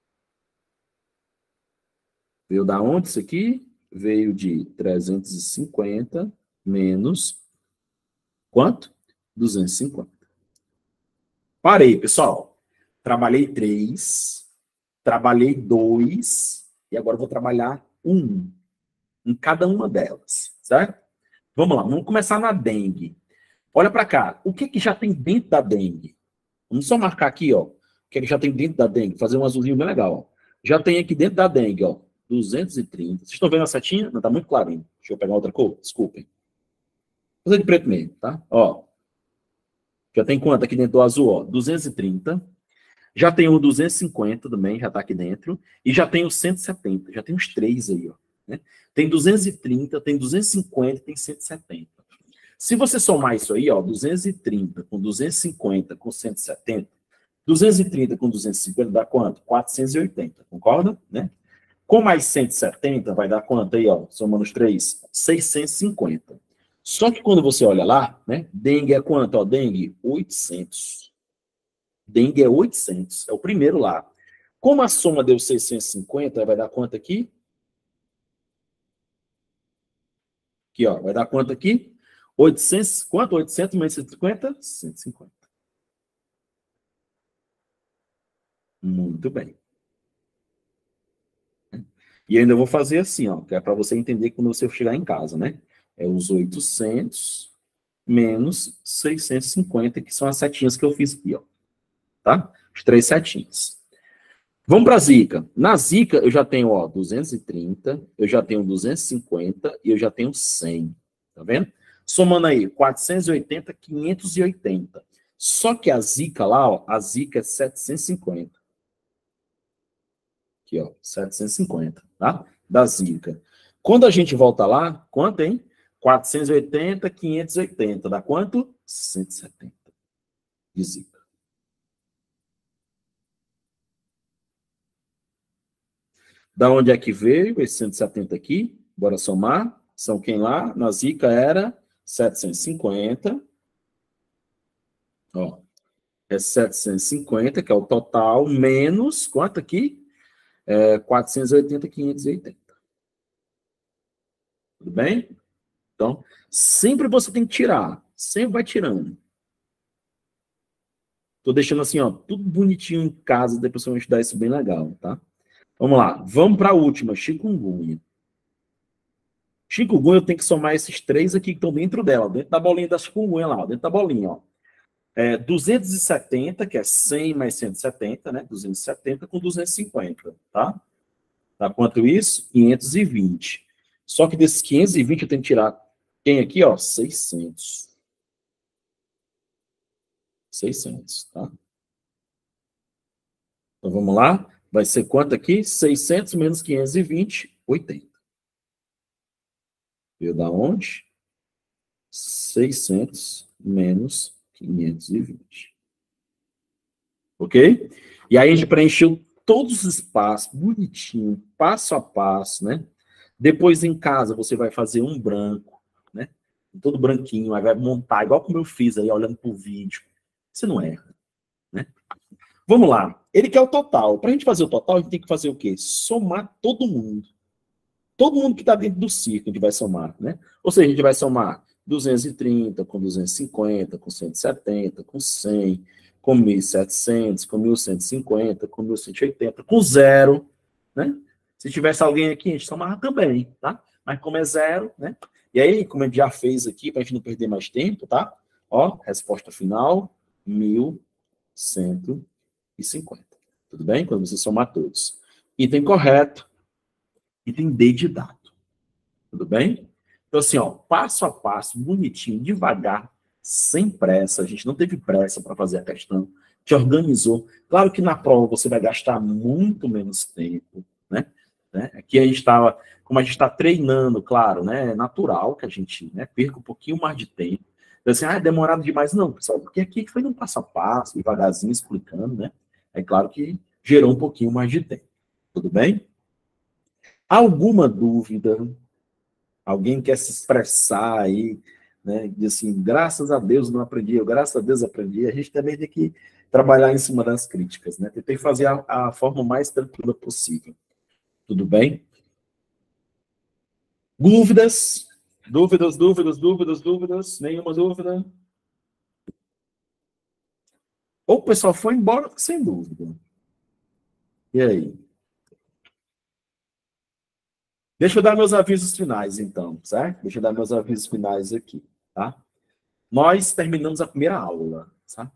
Veio da onde isso aqui? Veio de trezentos e cinquenta menos quanto? duzentos e cinquenta. Parei, pessoal. Trabalhei três, trabalhei dois, e agora vou trabalhar um em cada uma delas, certo? Vamos lá, vamos começar na dengue. Olha para cá, o que, que já tem dentro da dengue? Vamos só marcar aqui, ó, o que, que já tem dentro da dengue, fazer um azulzinho bem legal, ó. Já tem aqui dentro da dengue, ó, duzentos e trinta. Vocês estão vendo a setinha? Não, tá muito clarinho. Deixa eu pegar outra cor, desculpem. Vou fazer de preto mesmo, tá? Ó, já tem quanto aqui dentro do azul, ó? duzentos e trinta. Já tem o duzentos e cinquenta também, já tá aqui dentro. E já tem o cento e setenta, já tem os três aí, ó. Né? Tem duzentos e trinta, tem duzentos e cinquenta, tem cento e setenta. Se você somar isso aí, ó, duzentos e trinta com duzentos e cinquenta com cento e setenta, duzentos e trinta com duzentos e cinquenta dá quanto? quatrocentos e oitenta, concorda? Né? Com mais cento e setenta vai dar quanto aí, ó, somando os três? seiscentos e cinquenta. Só que quando você olha lá, né, dengue é quanto? Ó, dengue, oitocentos. Dengue é oitocentos, é o primeiro lá. Como a soma deu seiscentos e cinquenta, vai dar quanto aqui? Aqui, ó, vai dar quanto aqui? oitocentos, quanto? oitocentos menos cento e cinquenta? cento e cinquenta. Muito bem. E ainda vou fazer assim, ó, que é para você entender quando você chegar em casa, né? É os oitocentos menos seiscentos e cinquenta, que são as setinhas que eu fiz aqui, ó. Tá? As três setinhas. Vamos para a Zika. Na Zika, eu já tenho, ó, duzentos e trinta, eu já tenho duzentos e cinquenta e eu já tenho cem. Tá vendo? Somando aí, quatrocentos e oitenta, quinhentos e oitenta. Só que a Zika lá, ó, a Zika é setecentos e cinquenta. Aqui, ó, setecentos e cinquenta, tá? Da Zika. Quando a gente volta lá, quanto, hein? quatrocentos e oitenta, quinhentos e oitenta. Dá quanto? cento e setenta de Zika. Da onde é que veio esse cento e setenta aqui? Bora somar. São quem lá? Na Zika era setecentos e cinquenta. Ó, é setecentos e cinquenta, que é o total, menos quanto aqui? É quatrocentos e oitenta, quinhentos e oitenta. Tudo bem? Então, sempre você tem que tirar. Sempre vai tirando. Tô deixando assim, ó, tudo bonitinho em casa, depois eu vou estudar isso bem legal, tá? Vamos lá. Vamos para a última, chikungunya. Chikungunya eu tenho que somar esses três aqui que estão dentro dela, dentro da bolinha da chikungunya lá, dentro da bolinha, ó. É duzentos e setenta, que é cem mais cento e setenta, né? duzentos e setenta com duzentos e cinquenta, tá? Dá quanto isso? quinhentos e vinte. Só que desses quinhentos e vinte eu tenho que tirar quem aqui, ó? seiscentos. seiscentos, tá? Então vamos lá. Vai ser quanto aqui? seiscentos menos quinhentos e vinte, oitenta. Veio da onde? seiscentos menos quinhentos e vinte. Ok? E aí a gente preencheu todos os espaços, bonitinho, passo a passo, né? Depois em casa você vai fazer um branco, né? Todo branquinho, aí vai montar, igual como eu fiz aí, olhando pro vídeo. Você não erra, né? Vamos lá. Ele quer o total. Para a gente fazer o total, a gente tem que fazer o quê? Somar todo mundo. Todo mundo que está dentro do círculo a gente vai somar, né? Ou seja, a gente vai somar duzentos e trinta com duzentos e cinquenta, com cento e setenta, com cem, com mil e setecentos, com mil cento e cinquenta, com mil cento e oitenta, com zero, né? Se tivesse alguém aqui, a gente somava também, tá? Mas como é zero, né? E aí, como a gente já fez aqui, para a gente não perder mais tempo, tá? Ó, resposta final, mil cento e cinquenta. Tudo bem? Quando você somar todos. Item correto, item D de dado. Tudo bem? Então, assim, ó, passo a passo, bonitinho, devagar, sem pressa. A gente não teve pressa para fazer a questão. Te organizou. Claro que na prova você vai gastar muito menos tempo, né? né? Aqui a gente estava, como a gente está treinando, claro, né? É natural que a gente né, perca um pouquinho mais de tempo. Então, assim, ah, é demorado demais. Não, pessoal, porque aqui foi num passo a passo, devagarzinho, explicando, né? É claro que gerou um pouquinho mais de tempo. Tudo bem? Alguma dúvida? Alguém quer se expressar aí, né? Diz assim, graças a Deus não aprendi, eu graças a Deus aprendi. A gente também tem que trabalhar em cima das críticas, né? Tentei fazer a, a forma mais tranquila possível. Tudo bem? Dúvidas? Dúvidas, dúvidas, dúvidas, dúvidas? Nenhuma dúvida? Ou o pessoal foi embora sem dúvida. E aí? Deixa eu dar meus avisos finais, então, certo? Deixa eu dar meus avisos finais aqui, tá? Nós terminamos a primeira aula, tá?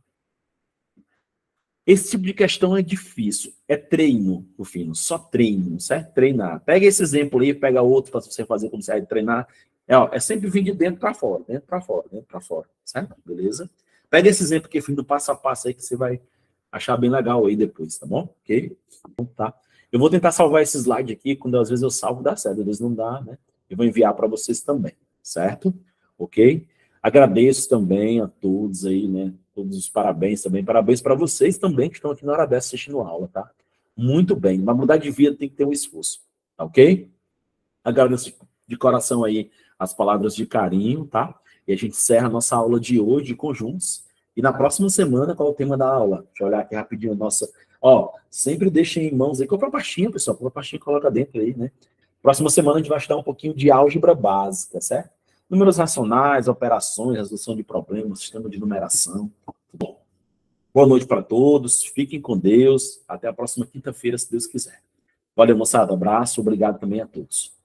Esse tipo de questão é difícil. É treino, no fim, só treino, certo? Treinar. Pega esse exemplo aí, pega outro para você fazer como você vai treinar. É, ó, é sempre vir de dentro para fora, dentro para fora, dentro para fora, certo? Beleza? Pega esse exemplo aqui, fim do passo a passo aí, que você vai achar bem legal aí depois, tá bom? Ok? Então, tá. Eu vou tentar salvar esse slide aqui, quando às vezes eu salvo, dá certo, às vezes não dá, né? Eu vou enviar para vocês também, certo? Ok? Agradeço também a todos aí, né? Todos os parabéns também. Parabéns para vocês também que estão aqui na hora dessa assistindo a aula, tá? Muito bem. Mas mudar de vida tem que ter um esforço, tá ok? Agradeço de coração aí as palavras de carinho, tá? E a gente encerra a nossa aula de hoje de conjuntos. E na próxima semana, qual é o tema da aula? Deixa eu olhar aqui rapidinho a nossa... Ó, sempre deixem em mãos aí. Compra a pastinha, pessoal. Compra a pastinha e coloca dentro aí, né? Próxima semana a gente vai estudar um pouquinho de álgebra básica, certo? Números racionais, operações, resolução de problemas, sistema de numeração. Bom, boa noite para todos. Fiquem com Deus. Até a próxima quinta-feira, se Deus quiser. Valeu, moçada. Abraço. Obrigado também a todos.